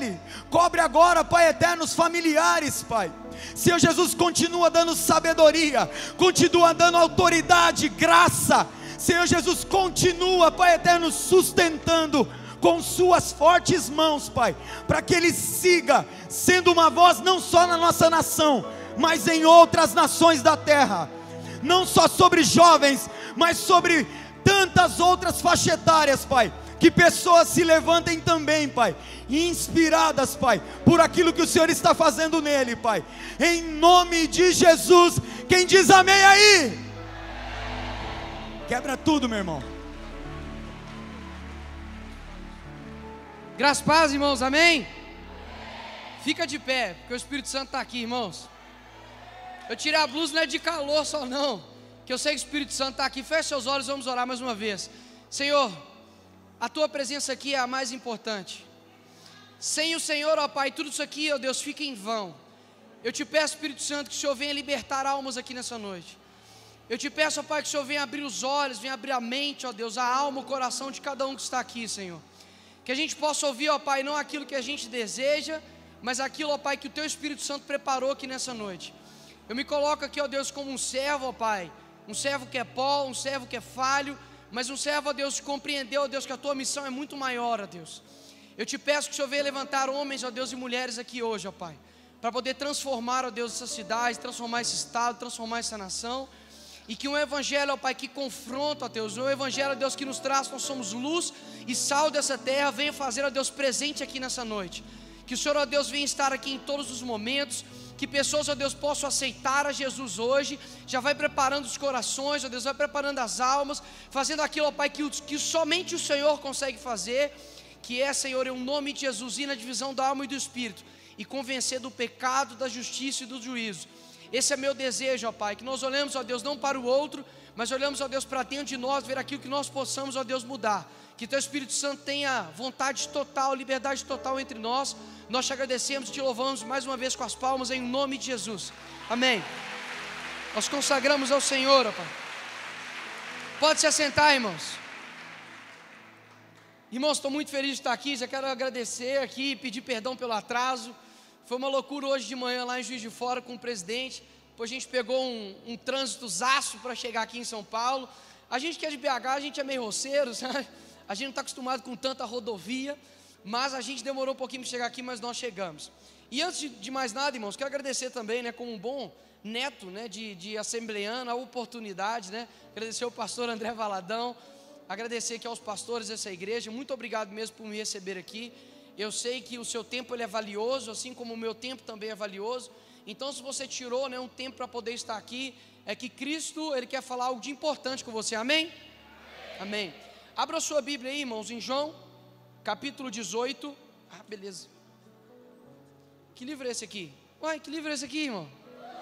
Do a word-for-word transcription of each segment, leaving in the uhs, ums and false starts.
dele, cobre agora, Pai eterno, os familiares, Pai. Senhor Jesus, continua dando sabedoria, continua dando autoridade, graça. Senhor Jesus, continua, Pai eterno, sustentando com suas fortes mãos, Pai, para que ele siga sendo uma voz não só na nossa nação, mas em outras nações da terra, não só sobre jovens, mas sobre tantas outras faixas etárias, Pai. Que pessoas se levantem também, Pai, inspiradas, Pai, por aquilo que o Senhor está fazendo nele, Pai, em nome de Jesus. Quem diz amém aí? Quebra tudo, meu irmão. Graças a paz, irmãos, amém? Fica de pé, porque o Espírito Santo está aqui, irmãos. Eu tirei a blusa, não é de calor só não, que eu sei que o Espírito Santo está aqui. Feche seus olhos, vamos orar mais uma vez. Senhor, a Tua presença aqui é a mais importante. Sem o Senhor, ó Pai, tudo isso aqui, ó Deus, fica em vão. Eu te peço, Espírito Santo, que o Senhor venha libertar almas aqui nessa noite. Eu te peço, ó Pai, que o Senhor venha abrir os olhos, venha abrir a mente, ó Deus, a alma, o coração de cada um que está aqui, Senhor. Que a gente possa ouvir, ó Pai, não aquilo que a gente deseja, mas aquilo, ó Pai, que o Teu Espírito Santo preparou aqui nessa noite. Eu me coloco aqui, ó Deus, como um servo, ó Pai, um servo que é pó, um servo que é falho, mas um servo, ó Deus, que compreendeu, ó Deus, que a Tua missão é muito maior, ó Deus. Eu te peço que o Senhor venha levantar homens, ó Deus, e mulheres aqui hoje, ó Pai, para poder transformar, ó Deus, essa cidade, transformar esse estado, transformar essa nação, e que um evangelho, ó Pai, que confronta, ó Deus, um evangelho, ó Deus, que nos traz, nós somos luz e sal dessa terra, venha fazer, ó Deus, presente aqui nessa noite. Que o Senhor, ó Deus, venha estar aqui em todos os momentos, que pessoas, ó Deus, possam aceitar a Jesus hoje, já vai preparando os corações, ó Deus, vai preparando as almas, fazendo aquilo, ó Pai, que, que somente o Senhor consegue fazer, que é, Senhor, em um nome de Jesus, ir na divisão da alma e do Espírito, e convencer do pecado, da justiça e do juízo. Esse é meu desejo, ó Pai, que nós olhemos, ó Deus, não para o outro, mas olhamos, ó Deus, para dentro de nós, ver aquilo que nós possamos, ó Deus, mudar. Que Teu Espírito Santo tenha vontade total, liberdade total entre nós. Nós te agradecemos e te louvamos mais uma vez com as palmas, em nome de Jesus, amém. Nós consagramos ao Senhor, ó Pai. Pode se assentar, irmãos. Irmãos, estou muito feliz de estar aqui, já quero agradecer aqui, pedir perdão pelo atraso. Foi uma loucura hoje de manhã lá em Juiz de Fora com o presidente, depois a gente pegou um, um trânsito zaço para chegar aqui em São Paulo. A gente que é de B H, a gente é meio roceiro, sabe? A gente não está acostumado com tanta rodovia, mas a gente demorou um pouquinho para chegar aqui, mas nós chegamos. E antes de, de mais nada, irmãos, quero agradecer também, né, como um bom neto, né, de, de assembleano, a oportunidade, né, agradecer ao pastor André Valadão, agradecer aqui aos pastores dessa igreja, muito obrigado mesmo por me receber aqui. Eu sei que o seu tempo ele é valioso, assim como o meu tempo também é valioso. Então, se você tirou, né, um tempo para poder estar aqui, é que Cristo ele quer falar algo de importante com você, amém? Amém. Amém. Abra a sua Bíblia aí, irmãos, em João, capítulo dezoito. Ah, beleza. Que livro é esse aqui? Uai, que livro é esse aqui, irmão?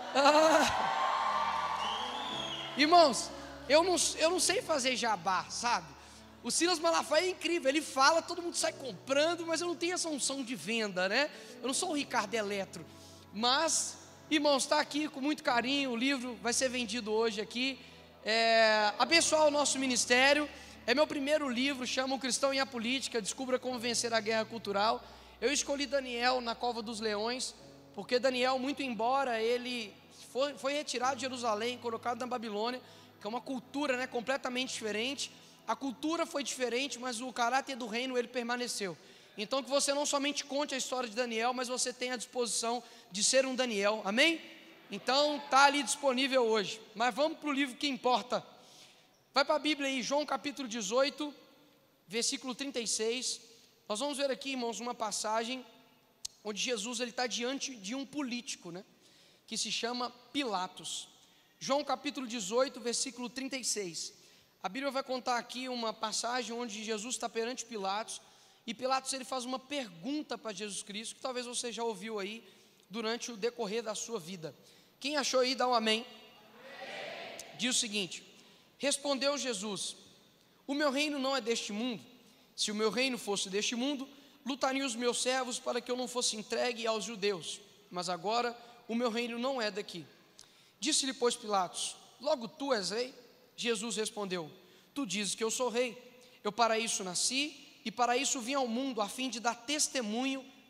Ah. Irmãos, eu não, eu não sei fazer jabá, sabe? O Silas Malafaia é incrível, ele fala, todo mundo sai comprando, mas eu não tenho essa unção de venda, né? Eu não sou o Ricardo Eletro, mas, irmãos, está aqui com muito carinho, o livro vai ser vendido hoje aqui, é, abençoar o nosso ministério, é meu primeiro livro, chama O Cristão e a Política, descubra como vencer a guerra cultural. Eu escolhi Daniel na Cova dos Leões, porque Daniel, muito embora ele foi, foi retirado de Jerusalém, colocado na Babilônia, que é uma cultura, né, completamente diferente. A cultura foi diferente, mas o caráter do reino ele permaneceu. Então que você não somente conte a história de Daniel, mas você tenha a disposição de ser um Daniel, amém? Então está ali disponível hoje, mas vamos para o livro que importa. Vai para a Bíblia aí, João capítulo dezoito, versículo trinta e seis. Nós vamos ver aqui, irmãos, uma passagem onde Jesus ele está diante de um político, né, que se chama Pilatos. João capítulo dezoito, versículo trinta e seis. A Bíblia vai contar aqui uma passagem onde Jesus está perante Pilatos, e Pilatos ele faz uma pergunta para Jesus Cristo, que talvez você já ouviu aí durante o decorrer da sua vida. Quem achou aí, dá um amém. Amém. Diz o seguinte: respondeu Jesus: o meu reino não é deste mundo. Se o meu reino fosse deste mundo, lutariam os meus servos para que eu não fosse entregue aos judeus, mas agora o meu reino não é daqui. Disse-lhe, pois, Pilatos: logo tu és rei? Jesus respondeu: tu dizes que eu sou rei. Eu para isso nasci e para isso vim ao mundo, a fim de dar testemunho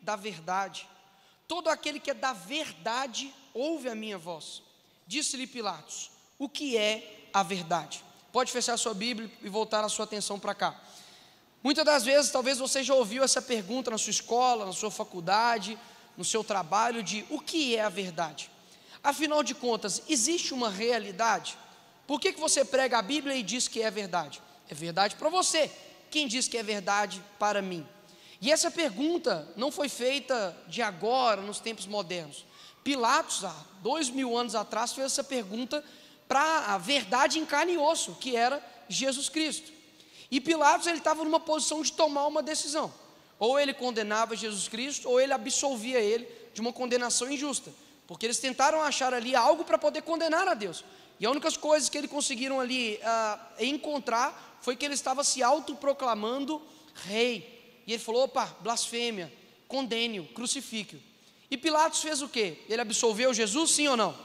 da verdade. Todo aquele que é da verdade, ouve a minha voz. Disse-lhe Pilatos: o que é a verdade? Pode fechar a sua Bíblia e voltar a sua atenção para cá. Muitas das vezes, talvez você já ouviu essa pergunta na sua escola, na sua faculdade, no seu trabalho, de o que é a verdade? Afinal de contas, existe uma realidade? Por que que você prega a Bíblia e diz que é verdade? É verdade para você. Quem diz que é verdade para mim? E essa pergunta não foi feita de agora, nos tempos modernos. Pilatos, há dois mil anos atrás, fez essa pergunta para a verdade em carne e osso, que era Jesus Cristo. E Pilatos, ele estava numa posição de tomar uma decisão. Ou ele condenava Jesus Cristo, ou ele absolvia ele de uma condenação injusta. Porque eles tentaram achar ali algo para poder condenar a Deus. E a única coisa que eles conseguiram ali uh, encontrar foi que ele estava se autoproclamando rei. E ele falou: opa, blasfêmia, condene-o, crucifique-o. E Pilatos fez o quê? Ele absolveu Jesus, sim ou não?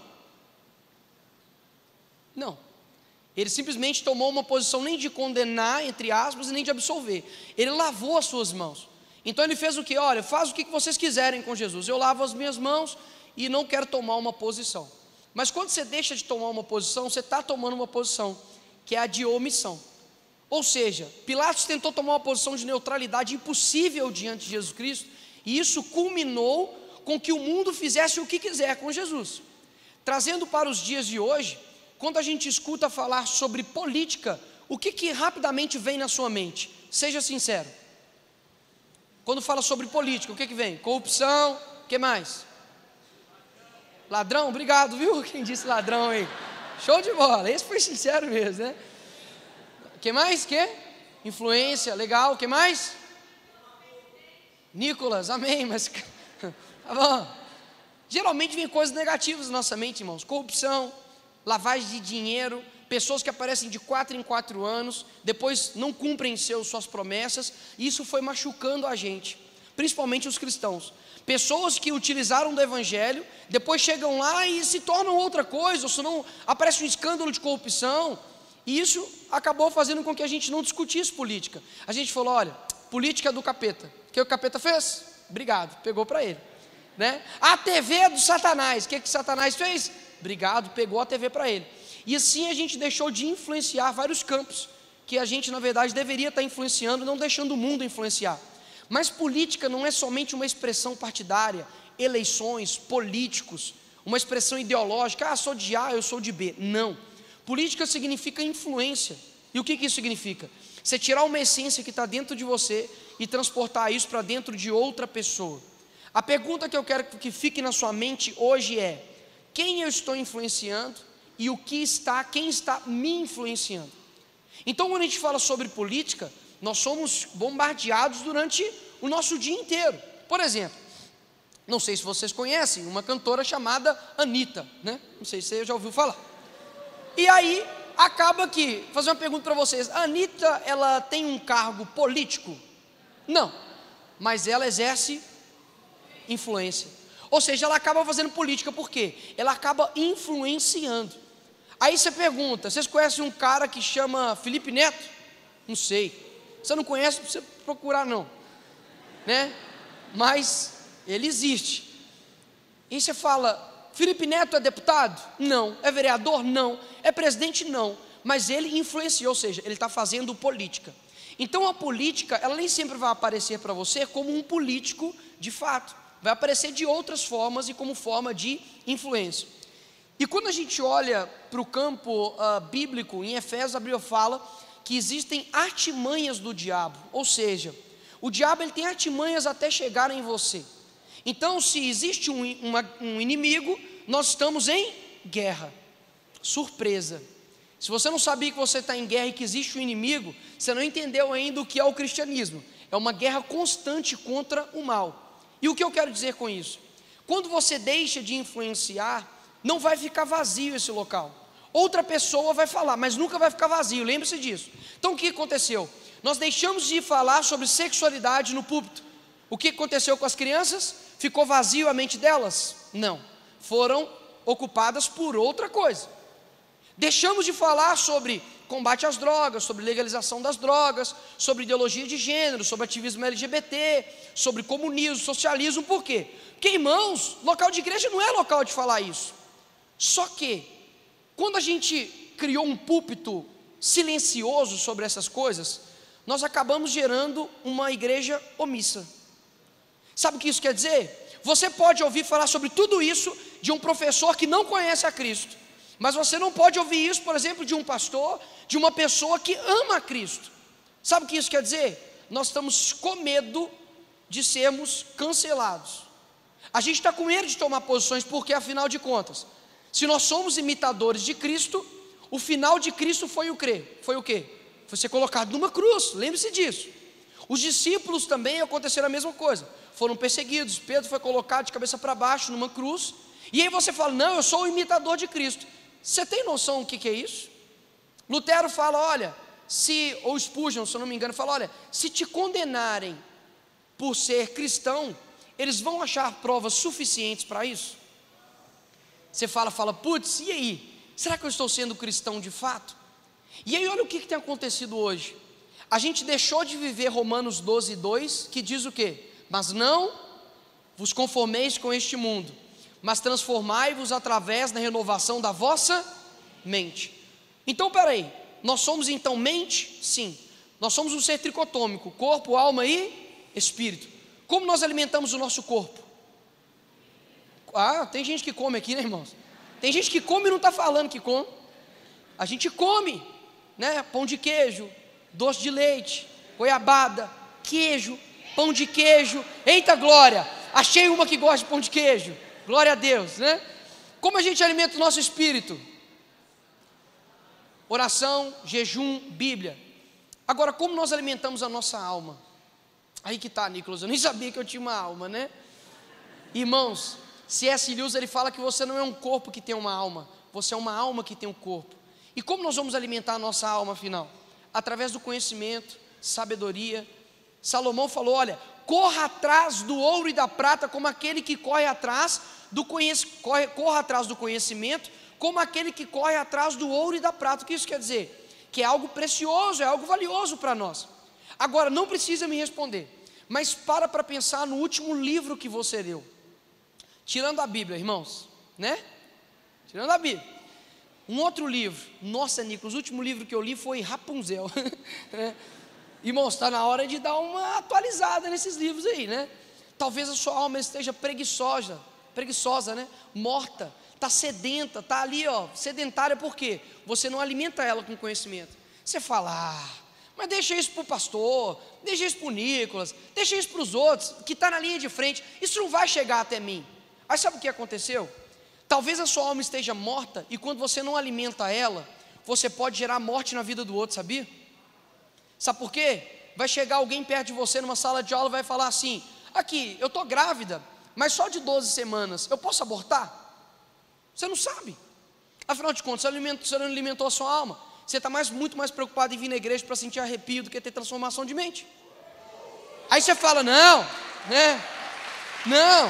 Não. Ele simplesmente tomou uma posição nem de condenar, entre aspas, nem de absolver. Ele lavou as suas mãos. Então ele fez o quê? Olha, faz o que vocês quiserem com Jesus. Eu lavo as minhas mãos e não quero tomar uma posição. Mas quando você deixa de tomar uma posição, você está tomando uma posição, que é a de omissão. Ou seja, Pilatos tentou tomar uma posição de neutralidade impossível diante de Jesus Cristo, e isso culminou com que o mundo fizesse o que quiser com Jesus. Trazendo para os dias de hoje, quando a gente escuta falar sobre política, o que que rapidamente vem na sua mente? Seja sincero. Quando fala sobre política, o que que vem? Corrupção, o que mais? Ladrão, obrigado, viu? Quem disse ladrão aí? Show de bola, esse foi sincero mesmo, né? O que mais? Que? Influência, legal, o que mais? Nicolas, amém, mas tá bom. Geralmente vem coisas negativas na nossa mente, irmãos. Corrupção, lavagem de dinheiro, pessoas que aparecem de quatro em quatro anos, depois não cumprem seus, suas promessas, e isso foi machucando a gente, principalmente os cristãos. Pessoas que utilizaram do evangelho, depois chegam lá e se tornam outra coisa, ou senão aparece um escândalo de corrupção, e isso acabou fazendo com que a gente não discutisse política. A gente falou: olha, política é do capeta. O que o capeta fez? Obrigado, pegou para ele, né? A T V é do Satanás. O que que Satanás fez? Obrigado, pegou a T V para ele. E assim a gente deixou de influenciar vários campos que a gente, na verdade, deveria estar influenciando, não deixando o mundo influenciar. Mas política não é somente uma expressão partidária, eleições, políticos, uma expressão ideológica: ah, sou de A, eu sou de B. Não. Política significa influência. E o que que isso significa? Você tirar uma essência que está dentro de você e transportar isso para dentro de outra pessoa. A pergunta que eu quero que fique na sua mente hoje é: quem eu estou influenciando e o que está, quem está me influenciando? Então, quando a gente fala sobre política, nós somos bombardeados durante o nosso dia inteiro. Por exemplo, não sei se vocês conhecem uma cantora chamada Anitta, né? Não sei se você já ouviu falar. E aí, acaba que, vou fazer uma pergunta para vocês: a Anitta, ela tem um cargo político? Não, mas ela exerce influência. Ou seja, ela acaba fazendo política. Por quê? Ela acaba influenciando. Aí você pergunta: vocês conhecem um cara que chama Felipe Neto? Não sei. Você não conhece, não precisa procurar não, né? Mas ele existe. E você fala: Felipe Neto é deputado? Não. É vereador? Não. É presidente? Não. Mas ele influenciou, ou seja, ele está fazendo política. Então a política, ela nem sempre vai aparecer para você como um político de fato. Vai aparecer de outras formas e como forma de influência. E quando a gente olha para o campo uh, bíblico, em Efésios, a Bíblia fala que existem artimanhas do diabo. Ou seja, o diabo ele tem artimanhas até chegar em você. Então, se existe um, uma, um inimigo, nós estamos em guerra. Surpresa. Se você não sabia que você está em guerra e que existe um inimigo, você não entendeu ainda o que é o cristianismo. É uma guerra constante contra o mal. E o que eu quero dizer com isso? Quando você deixa de influenciar, não vai ficar vazio esse local. Outra pessoa vai falar, mas nunca vai ficar vazio, lembre-se disso. Então o que aconteceu? Nós deixamos de falar sobre sexualidade no púlpito. O que aconteceu com as crianças? Ficou vazio a mente delas? Não, foram ocupadas por outra coisa. Deixamos de falar sobre combate às drogas, sobre legalização das drogas, sobre ideologia de gênero, sobre ativismo L G B T, sobre comunismo, socialismo. Por quê? Porque, irmãos, local de igreja não é local de falar isso. Só que, quando a gente criou um púlpito silencioso sobre essas coisas, nós acabamos gerando uma igreja omissa. Sabe o que isso quer dizer? Você pode ouvir falar sobre tudo isso de um professor que não conhece a Cristo, mas você não pode ouvir isso, por exemplo, de um pastor, de uma pessoa que ama a Cristo. Sabe o que isso quer dizer? Nós estamos com medo de sermos cancelados. A gente está com medo de tomar posições, porque afinal de contas, se nós somos imitadores de Cristo, o final de Cristo foi o quê? Foi o quê? Foi ser colocado numa cruz, lembre-se disso. Os discípulos também aconteceram a mesma coisa, foram perseguidos. Pedro foi colocado de cabeça para baixo numa cruz, e aí você fala, não, eu sou o imitador de Cristo. Você tem noção do que, que é isso? Lutero fala, olha, se, ou Spurgeon, se eu não me engano, fala, olha, se te condenarem por ser cristão, eles vão achar provas suficientes para isso? Você fala, fala, putz, e aí? Será que eu estou sendo cristão de fato? E aí olha o que, que tem acontecido hoje. A gente deixou de viver Romanos doze, dois, que diz o quê? Mas não vos conformeis com este mundo, mas transformai-vos através da renovação da vossa mente. Então peraí, nós somos então mente? Sim. Nós somos um ser tricotômico, corpo, alma e espírito. Como nós alimentamos o nosso corpo? Ah, tem gente que come aqui, né, irmãos? Tem gente que come e não está falando que come. A gente come, né? Pão de queijo, doce de leite, goiabada, queijo, pão de queijo. Eita glória, achei uma que gosta de pão de queijo. Glória a Deus, né? Como a gente alimenta o nosso espírito? Oração, jejum, Bíblia. Agora, como nós alimentamos a nossa alma? Aí que está, Nicolas, eu nem sabia que eu tinha uma alma, né? Irmãos, C S Lewis, ele fala que você não é um corpo que tem uma alma, você é uma alma que tem um corpo. E como nós vamos alimentar a nossa alma afinal? Através do conhecimento, sabedoria. Salomão falou, olha, corra atrás do ouro e da prata como aquele que corre atrás do conhecimento, corre, corra atrás do conhecimento como aquele que corre atrás do ouro e da prata. O que isso quer dizer? Que é algo precioso, é algo valioso para nós. Agora, não precisa me responder, mas para para pensar no último livro que você leu. Tirando a Bíblia, irmãos, né? Tirando a Bíblia. Um outro livro, nossa, Nicolas, o último livro que eu li foi Rapunzel. Irmãos, está na hora de dar uma atualizada nesses livros aí, né? Talvez a sua alma esteja preguiçosa, preguiçosa, né? Morta, está sedenta, está ali, ó, sedentária, por quê? Você não alimenta ela com conhecimento. Você fala, ah, mas deixa isso para o pastor, deixa isso para o Nicolas, deixa isso para os outros, que está na linha de frente, isso não vai chegar até mim. Aí sabe o que aconteceu? Talvez a sua alma esteja morta, e quando você não alimenta ela, você pode gerar morte na vida do outro, sabia? Sabe por quê? Vai chegar alguém perto de você numa sala de aula e vai falar assim, aqui, eu estou grávida, mas só de doze semanas, eu posso abortar? Você não sabe. Afinal de contas, você, alimentou, você não alimentou a sua alma. Você está mais, muito mais preocupado em vir na igreja para sentir arrepio do que ter transformação de mente. Aí você fala, não, né? Não.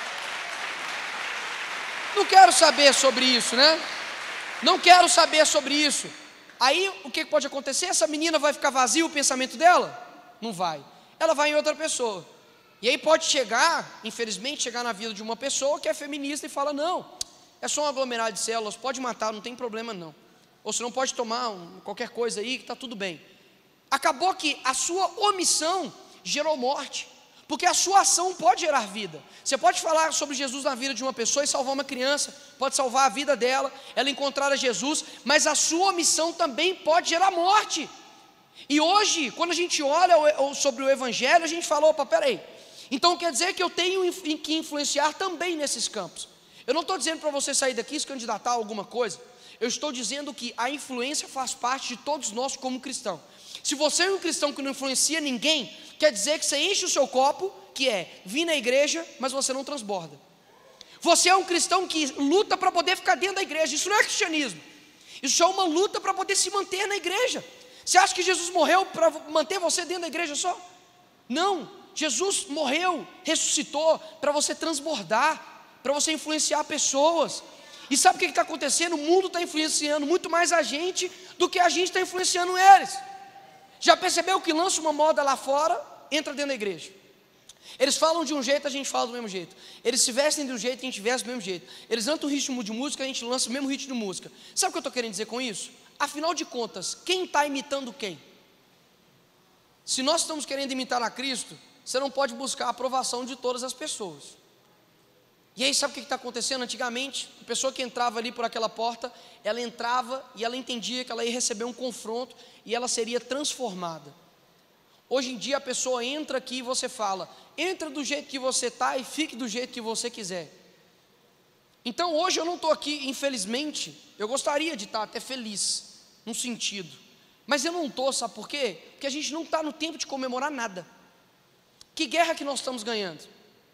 Não quero saber sobre isso, né? Não quero saber sobre isso. Aí o que pode acontecer? Essa menina vai ficar vazia o pensamento dela? Não vai. Ela vai em outra pessoa. E aí pode chegar, infelizmente, chegar na vida de uma pessoa que é feminista e fala, não, é só um aglomerado de células, pode matar, não tem problema não. Ou você não pode tomar um, qualquer coisa aí que está tudo bem. Acabou que a sua omissão gerou morte. Porque a sua ação pode gerar vida. Você pode falar sobre Jesus na vida de uma pessoa e salvar uma criança, pode salvar a vida dela, ela encontrar a Jesus, mas a sua omissão também pode gerar morte. E hoje, quando a gente olha sobre o Evangelho, a gente fala, opa, peraí, então quer dizer que eu tenho que influenciar também nesses campos. Eu não estou dizendo para você sair daqui e se candidatar a alguma coisa, eu estou dizendo que a influência faz parte de todos nós como cristão. Se você é um cristão que não influencia ninguém, quer dizer que você enche o seu copo, que é vir na igreja, mas você não transborda. Você é um cristão que luta para poder ficar dentro da igreja. Isso não é cristianismo. Isso é uma luta para poder se manter na igreja. Você acha que Jesus morreu para manter você dentro da igreja só? Não. Jesus morreu, ressuscitou para você transbordar, para você influenciar pessoas. E sabe o que está acontecendo? O mundo está influenciando muito mais a gente do que a gente está influenciando eles. Já percebeu que lança uma moda lá fora, entra dentro da igreja? Eles falam de um jeito, a gente fala do mesmo jeito. Eles se vestem de um jeito, a gente veste do mesmo jeito. Eles lançam um ritmo de música, a gente lança o mesmo ritmo de música. Sabe o que eu estou querendo dizer com isso? Afinal de contas, quem está imitando quem? Se nós estamos querendo imitar a Cristo, você não pode buscar a aprovação de todas as pessoas. E aí sabe o que está acontecendo? Antigamente, a pessoa que entrava ali por aquela porta, ela entrava e ela entendia que ela ia receber um confronto e ela seria transformada. Hoje em dia a pessoa entra aqui e você fala, entra do jeito que você está e fique do jeito que você quiser. Então hoje eu não estou aqui, infelizmente, eu gostaria de estar até feliz, num sentido, mas eu não estou, sabe por quê? Porque a gente não está no tempo de comemorar nada. Que guerra que nós estamos ganhando?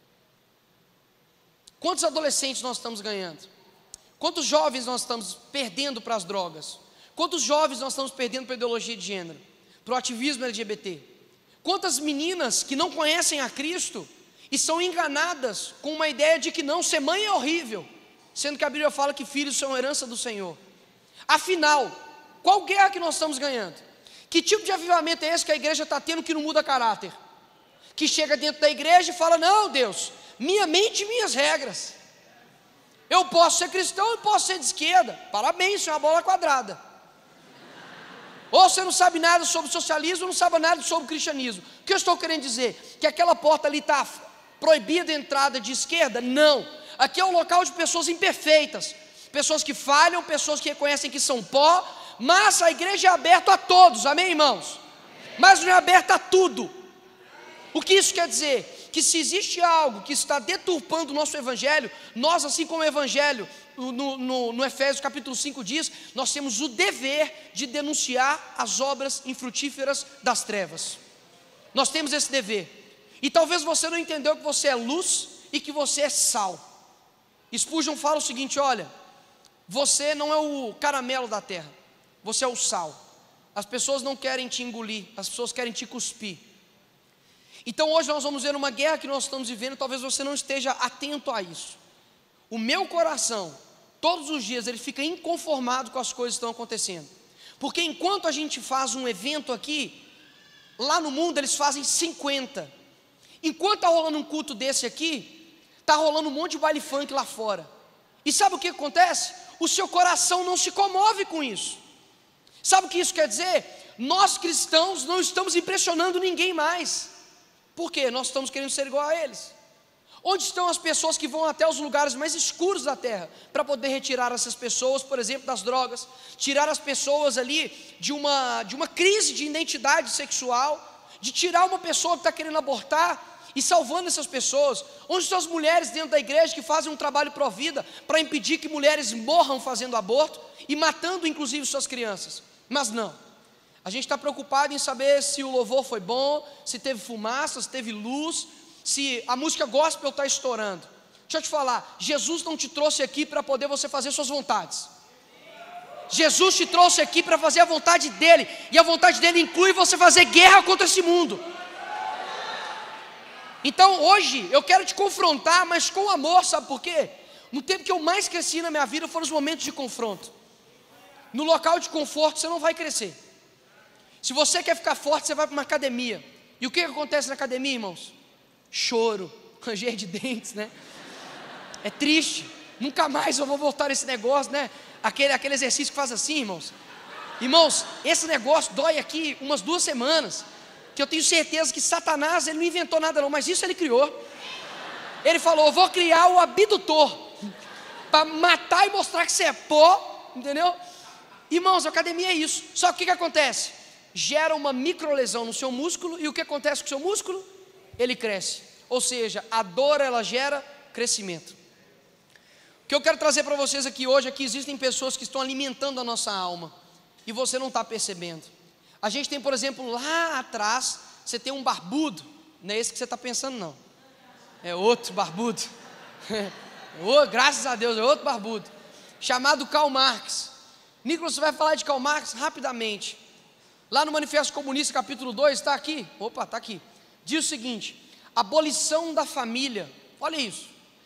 Quantos adolescentes nós estamos ganhando? Quantos jovens nós estamos perdendo para as drogas? Quantos jovens nós estamos perdendo para a ideologia de gênero? Para o ativismo L G B T? Quantas meninas que não conhecem a Cristo e são enganadas com uma ideia de que não, ser mãe é horrível, sendo que a Bíblia fala que filhos são herança do Senhor. Afinal, qual guerra que nós estamos ganhando? Que tipo de avivamento é esse que a igreja está tendo que não muda caráter? Que chega dentro da igreja e fala, não Deus, minha mente e minhas regras. Eu posso ser cristão e posso ser de esquerda. Parabéns, isso é uma bola quadrada. Ou você não sabe nada sobre socialismo, não sabe nada sobre o cristianismo. O que eu estou querendo dizer? Que aquela porta ali está proibida a entrada de esquerda? Não. Aqui é um local de pessoas imperfeitas, pessoas que falham, pessoas que reconhecem que são pó, mas a igreja é aberta a todos, amém, irmãos? Mas não é aberta a tudo. O que isso quer dizer? Que se existe algo que está deturpando o nosso evangelho, nós, assim como o evangelho no, no, no Efésios capítulo cinco diz, nós temos o dever de denunciar as obras infrutíferas das trevas. Nós temos esse dever. E talvez você não entendeu que você é luz e que você é sal. Spurgeon fala o seguinte, olha, você não é o caramelo da terra, você é o sal. As pessoas não querem te engolir, as pessoas querem te cuspir. Então hoje nós vamos ver uma guerra que nós estamos vivendo, talvez você não esteja atento a isso. O meu coração, todos os dias, ele fica inconformado com as coisas que estão acontecendo. Porque enquanto a gente faz um evento aqui, lá no mundo eles fazem cinquenta. Enquanto está rolando um culto desse aqui, está rolando um monte de baile funk lá fora. E sabe o que acontece? O seu coração não se comove com isso. Sabe o que isso quer dizer? Nós cristãos não estamos impressionando ninguém mais. Por quê? Nós estamos querendo ser igual a eles. Onde estão as pessoas que vão até os lugares mais escuros da terra para poder retirar essas pessoas, por exemplo, das drogas, tirar as pessoas ali de uma, de uma crise de identidade sexual, de tirar uma pessoa que está querendo abortar e salvando essas pessoas? Onde estão as mulheres dentro da igreja que fazem um trabalho pró-vida para impedir que mulheres morram fazendo aborto e matando inclusive suas crianças? Mas não. A gente está preocupado em saber se o louvor foi bom, se teve fumaça, se teve luz, se a música gospel está estourando. Deixa eu te falar, Jesus não te trouxe aqui para poder você fazer suas vontades. Jesus te trouxe aqui para fazer a vontade dEle, e a vontade dEle inclui você fazer guerra contra esse mundo. Então hoje eu quero te confrontar, mas com amor, sabe por quê? No tempo que eu mais cresci na minha vida foram os momentos de confronto. No local de conforto você não vai crescer. Se você quer ficar forte, você vai para uma academia. E o que acontece na academia, irmãos? Choro, ranger de dentes, né? É triste. Nunca mais eu vou voltar nesse negócio, né? Aquele, aquele exercício que faz assim, irmãos. Irmãos, esse negócio dói aqui umas duas semanas. Que eu tenho certeza que Satanás, ele não inventou nada não, mas isso ele criou. Ele falou, eu vou criar o abdutor para matar e mostrar que você é pó, entendeu? Irmãos, a academia é isso. Só que o que, que acontece? Gera uma microlesão no seu músculo, e o que acontece com o seu músculo? Ele cresce. Ou seja, a dor ela gera crescimento. O que eu quero trazer para vocês aqui hoje é que existem pessoas que estão alimentando a nossa alma, e você não está percebendo. A gente tem, por exemplo, lá atrás, você tem um barbudo, não é esse que você está pensando não, é outro barbudo, é outro, graças a Deus, é outro barbudo, chamado Karl Marx. Nicolas, você vai falar de Karl Marx rapidamente. Lá no Manifesto Comunista, capítulo dois, está aqui, opa, está aqui, diz o seguinte, abolição da família, olha isso,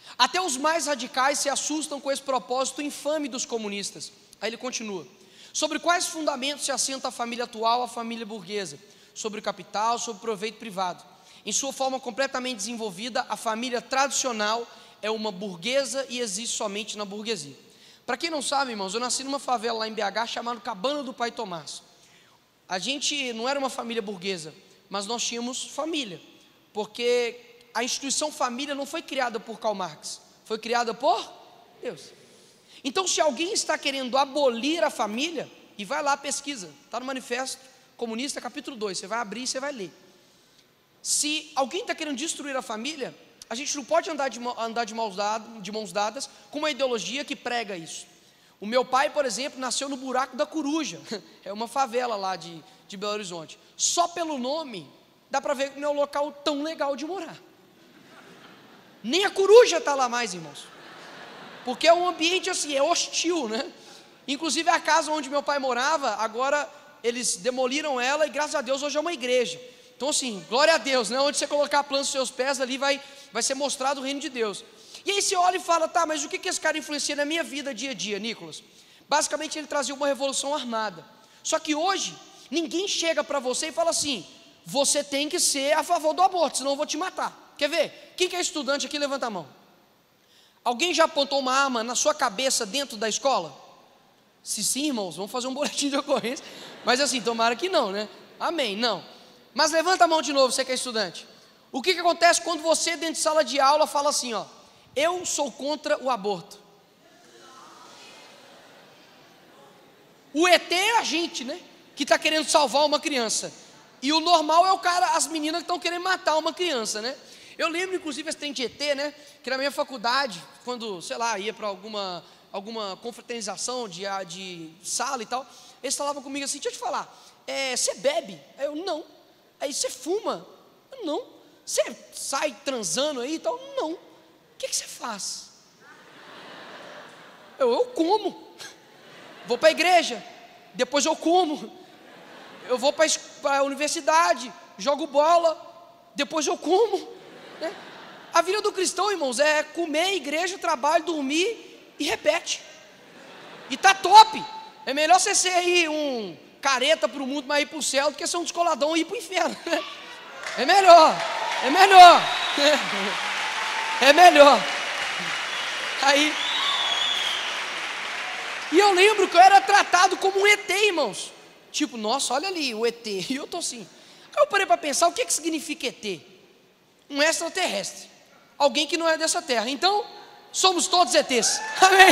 Até os mais radicais se assustam com esse propósito infame dos comunistas. Aí ele continua: sobre quais fundamentos se assenta a família atual, a família burguesa? Sobre o capital, sobre o proveito privado. Em sua forma completamente desenvolvida, a família tradicional é uma burguesa e existe somente na burguesia. Para quem não sabe, irmãos, eu nasci numa favela lá em B H chamada Cabana do Pai Tomás. A gente não era uma família burguesa, mas nós tínhamos família, porque a instituição família não foi criada por Karl Marx, foi criada por Deus. Então, se alguém está querendo abolir a família, e vai lá, pesquisa, está no Manifesto Comunista, capítulo dois, você vai abrir e você vai ler. Se alguém está querendo destruir a família, a gente não pode andar de, andar de, mãos dadas, de mãos dadas com uma ideologia que prega isso. O meu pai, por exemplo, nasceu no Buraco da Coruja, é uma favela lá de, de Belo Horizonte. Só pelo nome, dá para ver que não é um local tão legal de morar. Nem a coruja está lá mais, irmãos, porque é um ambiente assim, é hostil, né? Inclusive a casa onde meu pai morava, agora eles demoliram ela e graças a Deus hoje é uma igreja. Então assim, glória a Deus, né? Onde você colocar a planta dos seus pés, ali vai, vai ser mostrado o reino de Deus. E aí você olha e fala: tá, mas o que, que esse cara influencia na minha vida dia a dia, Nicolas? Basicamente ele trazia uma revolução armada. Só que hoje, ninguém chega para você e fala assim: você tem que ser a favor do aborto, senão eu vou te matar. Quer ver? Quem que é estudante aqui, levanta a mão. Alguém já apontou uma arma na sua cabeça dentro da escola? Se sim, irmãos, vamos fazer um boletim de ocorrência. Mas assim, tomara que não, né? Amém, não. Mas levanta a mão de novo, você que é estudante. O que, que acontece quando você dentro de sala de aula fala assim, ó: eu sou contra o aborto? O E T é a gente, né? Que está querendo salvar uma criança. E o normal é o cara, as meninas que estão querendo matar uma criança, né? Eu lembro, inclusive, esse tem de E T, né? Que na minha faculdade, quando, sei lá, ia para alguma, alguma confraternização de, de sala e tal, eles falavam comigo assim: deixa eu te falar, é, você bebe? Aí eu, não. Aí você fuma? Eu, não. Você sai transando aí e tal? Não. O que, que você faz? Eu, eu como. Vou para a igreja, depois eu como. Eu vou para a universidade, jogo bola, depois eu como. Né? A vida do cristão, irmãos, é comer, igreja, trabalho, dormir e repete. E tá top. É melhor você ser aí um careta para o mundo, mas ir para o céu, do que ser um descoladão e ir para o inferno. Né? É melhor, é melhor. É melhor. Aí, e eu lembro que eu era tratado como um E T, irmãos. Tipo, nossa, olha ali o E T. E eu tô assim. Aí eu parei para pensar, o que, que significa E T? Um extraterrestre, alguém que não é dessa terra. Então, somos todos E Tês. Amém?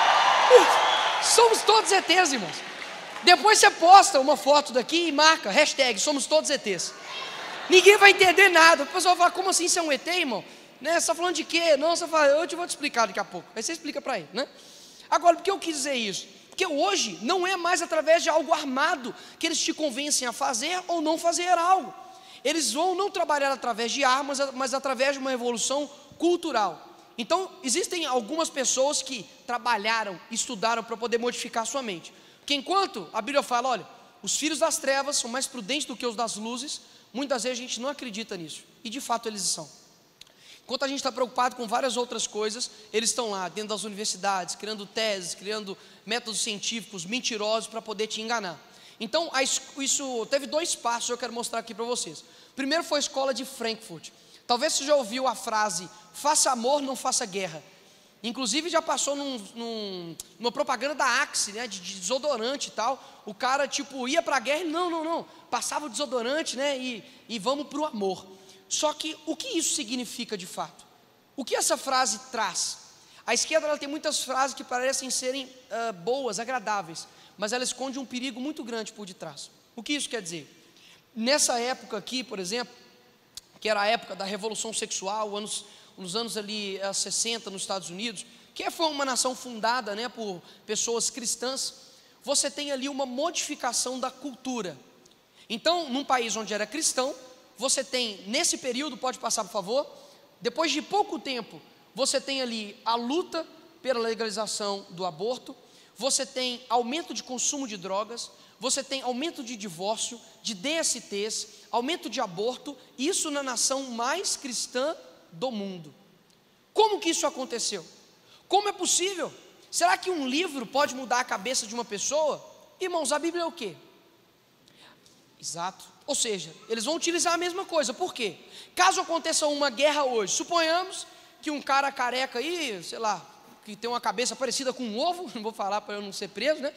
Somos todos E Tês, irmãos. Depois você posta uma foto daqui e marca, hashtag, somos todos E Tês. Ninguém vai entender nada. O pessoal vai falar: como assim você é um E T, irmão? Né? Você está falando de quê? Não, você fala: eu te vou te explicar daqui a pouco. Aí você explica para ele, né? Agora, por que eu quis dizer isso? Porque hoje não é mais através de algo armado que eles te convencem a fazer ou não fazer algo. Eles vão não trabalhar através de armas, mas através de uma revolução cultural. Então, existem algumas pessoas que trabalharam, estudaram para poder modificar a sua mente. Porque enquanto a Bíblia fala: olha, os filhos das trevas são mais prudentes do que os das luzes, muitas vezes a gente não acredita nisso. E de fato eles são. Enquanto a gente está preocupado com várias outras coisas, eles estão lá dentro das universidades, criando teses, criando métodos científicos mentirosos para poder te enganar. Então, isso teve dois passos que eu quero mostrar aqui para vocês. Primeiro foi a escola de Frankfurt. Talvez você já ouviu a frase: faça amor, não faça guerra. Inclusive já passou num, num, numa propaganda da Axe, né, de, de desodorante e tal. O cara tipo ia para a guerra e não, não, não, passava o desodorante, né, e, e vamos para o amor. Só que o que isso significa de fato? O que essa frase traz? A esquerda ela tem muitas frases que parecem serem uh, boas, agradáveis, mas ela esconde um perigo muito grande por detrás. O que isso quer dizer? Nessa época aqui, por exemplo, que era a época da revolução sexual, anos, nos anos ali uh, sessenta nos Estados Unidos, que foi uma nação fundada, né, por pessoas cristãs, você tem ali uma modificação da cultura. Então, num país onde era cristão, você tem, nesse período, pode passar por favor, depois de pouco tempo, você tem ali a luta pela legalização do aborto, você tem aumento de consumo de drogas, você tem aumento de divórcio, de D S Tês, aumento de aborto, isso na nação mais cristã do mundo. Como que isso aconteceu? Como é possível? Será que um livro pode mudar a cabeça de uma pessoa? Irmãos, a Bíblia é o quê? Exato. Ou seja, eles vão utilizar a mesma coisa. Por quê? Caso aconteça uma guerra hoje, suponhamos que um cara careca aí, sei lá, que tem uma cabeça parecida com um ovo, não vou falar para eu não ser preso, né?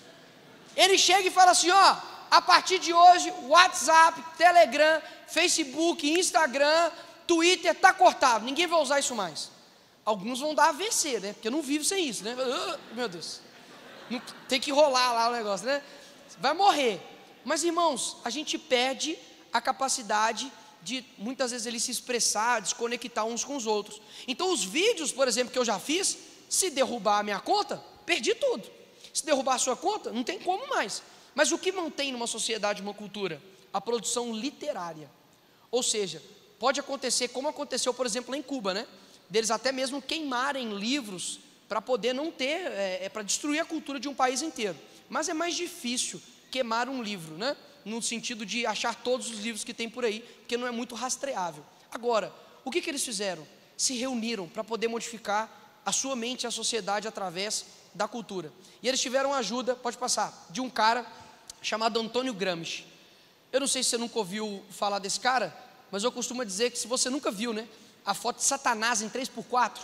Ele chega e fala assim, ó, a partir de hoje, WhatsApp, Telegram, Facebook, Instagram, Twitter está cortado, ninguém vai usar isso mais. Alguns vão dar A V C, né? Porque eu não vivo sem isso, né? Uh, meu Deus, não, tem que rolar lá o negócio, né? Vai morrer. Mas irmãos, a gente perde a capacidade de muitas vezes ele se expressar, desconectar uns com os outros. Então os vídeos, por exemplo, que eu já fiz, se derrubar a minha conta, perdi tudo. Se derrubar a sua conta, não tem como mais. Mas o que mantém numa sociedade, uma cultura? A produção literária. Ou seja, pode acontecer como aconteceu, por exemplo, em Cuba, né? Deles até mesmo queimarem livros para poder não ter, é, é para destruir a cultura de um país inteiro. Mas é mais difícil queimar um livro, né? No sentido de achar todos os livros que tem por aí, porque não é muito rastreável. Agora, o que, que eles fizeram? Se reuniram para poder modificar a sua mente e a sociedade através da cultura. E eles tiveram ajuda, pode passar, de um cara chamado Antônio Gramsci. Eu não sei se você nunca ouviu falar desse cara, mas eu costumo dizer que se você nunca viu, né, a foto de Satanás em três por quatro,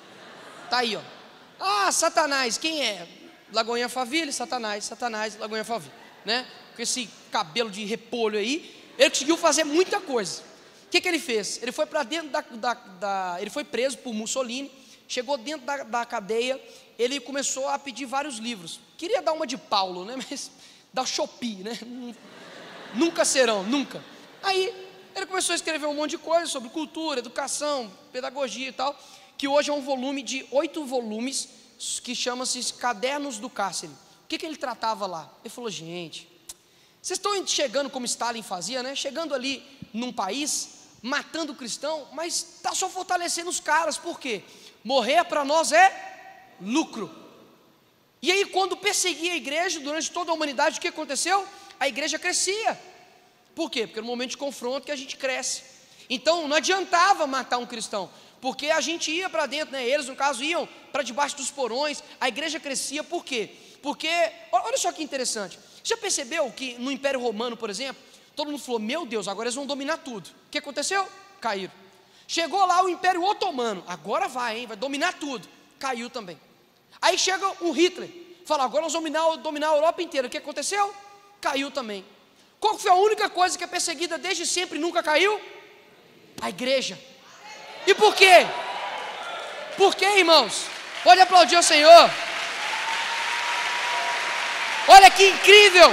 tá aí, ó. Ah, Satanás, quem é? Lagoinha Faville, Satanás, Satanás, Lagoinha Faville, né? Com esse cabelo de repolho aí, ele conseguiu fazer muita coisa. O que, que ele fez? Ele foi para dentro da, da, da, ele foi preso por Mussolini, chegou dentro da, da cadeia, ele começou a pedir vários livros. Queria dar uma de Paulo, né? Mas da Shopee, né? Nunca serão, nunca. Aí ele começou a escrever um monte de coisa sobre cultura, educação, pedagogia e tal, que hoje é um volume de oito volumes, que chama-se Cadernos do Cárcere. O que, que ele tratava lá? Ele falou, gente, vocês estão chegando como Stalin fazia, né? Chegando ali num país, matando o cristão, mas está só fortalecendo os caras. Por quê? Morrer para nós é lucro. E aí quando perseguia a igreja durante toda a humanidade, o que aconteceu? A igreja crescia. Por quê? Porque no momento de confronto que a gente cresce. Então não adiantava matar um cristão, porque a gente ia para dentro, né? Eles no caso iam para debaixo dos porões, a igreja crescia. Por quê? Porque, olha só que interessante, já percebeu que no Império Romano, por exemplo, todo mundo falou, meu Deus, agora eles vão dominar tudo. O que aconteceu? Caíram. Chegou lá o Império Otomano, agora vai, hein? Vai dominar tudo. Caiu também. Aí chega o Hitler, fala, agora nós vamos dominar, dominar a Europa inteira. O que aconteceu? Caiu também. Qual foi a única coisa que é perseguida desde sempre e nunca caiu? A igreja. E por quê? Por quê, irmãos? Pode aplaudir o Senhor. Olha que incrível.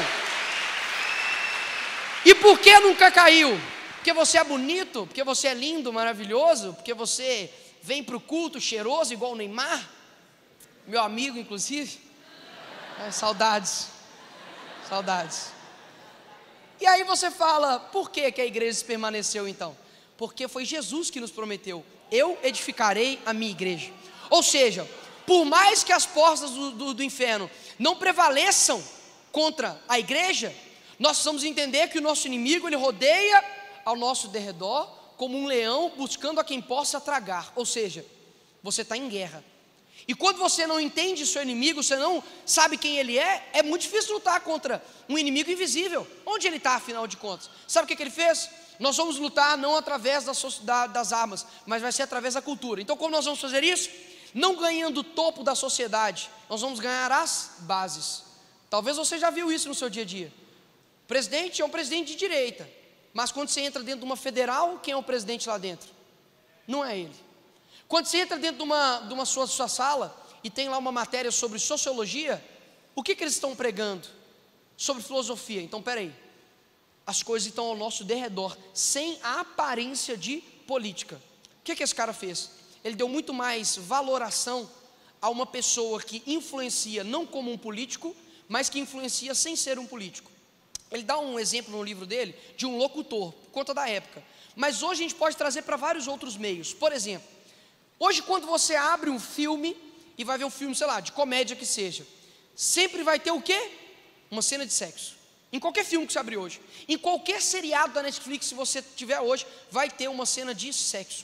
E por que nunca caiu? Porque você é bonito, porque você é lindo, maravilhoso, porque você vem para o culto cheiroso igual o Neymar, meu amigo inclusive. É, saudades, saudades. E aí você fala, por que, que a igreja permaneceu então? Porque foi Jesus que nos prometeu, eu edificarei a minha igreja. Ou seja, por mais que as portas do, do, do inferno não prevaleçam contra a igreja, nós precisamos entender que o nosso inimigo, ele rodeia ao nosso derredor como um leão buscando a quem possa tragar. Ou seja, você está em guerra. E quando você não entende seu inimigo, você não sabe quem ele é, é muito difícil lutar contra um inimigo invisível. Onde ele está, afinal de contas? Sabe o que, que ele fez? Nós vamos lutar não através das, da, das armas, mas vai ser através da cultura. Então como nós vamos fazer isso? Não ganhando o topo da sociedade, nós vamos ganhar as bases. Talvez você já viu isso no seu dia a dia. O presidente é um presidente de direita, mas quando você entra dentro de uma federal, quem é o presidente lá dentro? Não é ele. Quando você entra dentro de uma, de uma sua, sua sala e tem lá uma matéria sobre sociologia, o que, que eles estão pregando? Sobre filosofia. Então peraí, as coisas estão ao nosso derredor, sem a aparência de política. O que, que esse cara fez? Ele deu muito mais valoração a uma pessoa que influencia não como um político, mas que influencia sem ser um político. Ele dá um exemplo no livro dele de um locutor, por conta da época. Mas hoje a gente pode trazer para vários outros meios. Por exemplo, hoje quando você abre um filme e vai ver um filme, sei lá, de comédia que seja, sempre vai ter o quê? Uma cena de sexo. Em qualquer filme que você abrir hoje, em qualquer seriado da Netflix, se você tiver hoje, vai ter uma cena de sexo.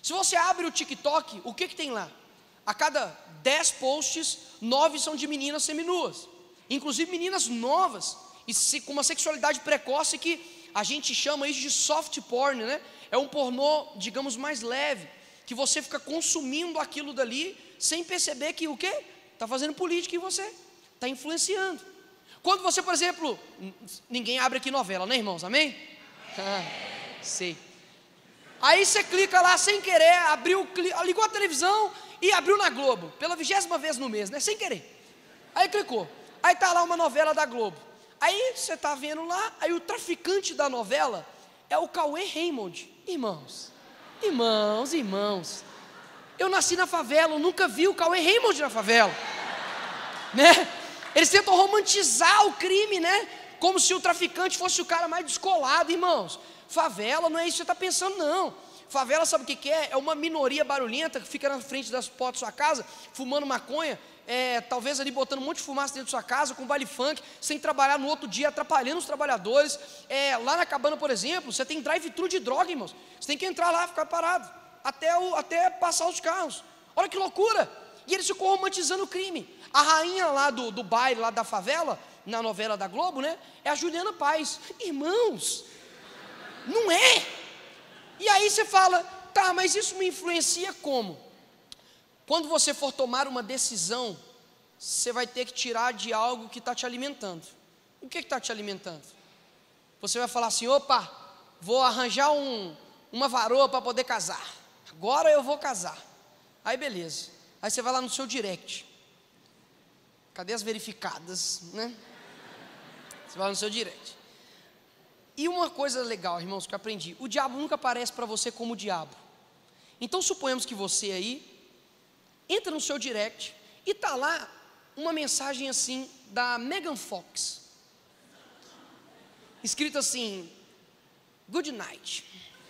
Se você abre o TikTok, o que que tem lá? A cada dez posts, nove são de meninas seminuas, inclusive meninas novas, e se, com uma sexualidade precoce que a gente chama isso de soft porn, né? É um pornô, digamos, mais leve, que você fica consumindo aquilo dali, sem perceber que o quê? Está fazendo política em você, está influenciando. Quando você, por exemplo, ninguém abre aqui novela, né, irmãos? Amém? Ah, sei. Aí você clica lá sem querer, abriu, ligou a televisão e abriu na Globo, pela vigésima vez no mês, né? Sem querer. Aí clicou. Aí tá lá uma novela da Globo. Aí você tá vendo lá, aí o traficante da novela é o Cauê Raymond. Irmãos, irmãos, irmãos. Eu nasci na favela, eu nunca vi o Cauê Raymond na favela, né? Eles tentam romantizar o crime, né? Como se o traficante fosse o cara mais descolado, irmãos. Favela não é isso que você está pensando, não. Favela, sabe o que que é? É uma minoria barulhenta que fica na frente das portas da sua casa, fumando maconha, é, talvez ali botando um monte de fumaça dentro da sua casa, com baile funk, sem trabalhar no outro dia, atrapalhando os trabalhadores. É, lá na cabana, por exemplo, você tem drive-thru de droga, irmãos. Você tem que entrar lá, ficar parado, até, o, até passar os carros. Olha que loucura! E eles ficam romantizando o crime. A rainha lá do, do baile, lá da favela, na novela da Globo, né? É a Juliana Paz. Irmãos, não é? E aí você fala, tá, mas isso me influencia como? Quando você for tomar uma decisão, você vai ter que tirar de algo que está te alimentando. O que está te alimentando? Você vai falar assim, opa, vou arranjar um, uma varoa para poder casar. Agora eu vou casar. Aí beleza. Aí você vai lá no seu direct. Cadê as verificadas, né? Você vai no seu direct. E uma coisa legal, irmãos, que eu aprendi: o diabo nunca aparece para você como o diabo. Então suponhamos que você aí entra no seu direct e tá lá uma mensagem assim da Megan Fox, escrito assim: good night,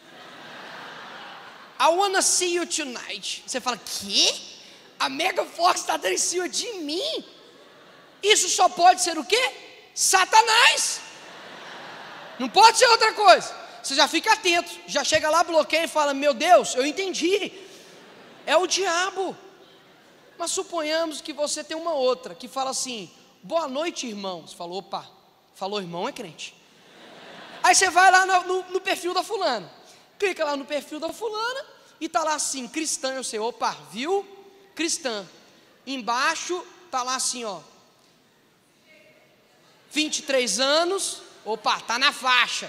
I wanna see you tonight. Você fala, que? A Megan Fox está dando em cima de mim? Isso só pode ser o quê? Satanás. Não pode ser outra coisa. Você já fica atento, já chega lá, bloqueia e fala, meu Deus, eu entendi, é o diabo. Mas suponhamos que você tem uma outra, que fala assim, boa noite, irmão. Você falou, opa, falou irmão é crente. Aí você vai lá no, no, no perfil da fulana, clica lá no perfil da fulana, e tá lá assim, cristã. Eu sei, opa, viu? Cristã. Embaixo tá lá assim, ó, vinte e três anos, opa, tá na faixa.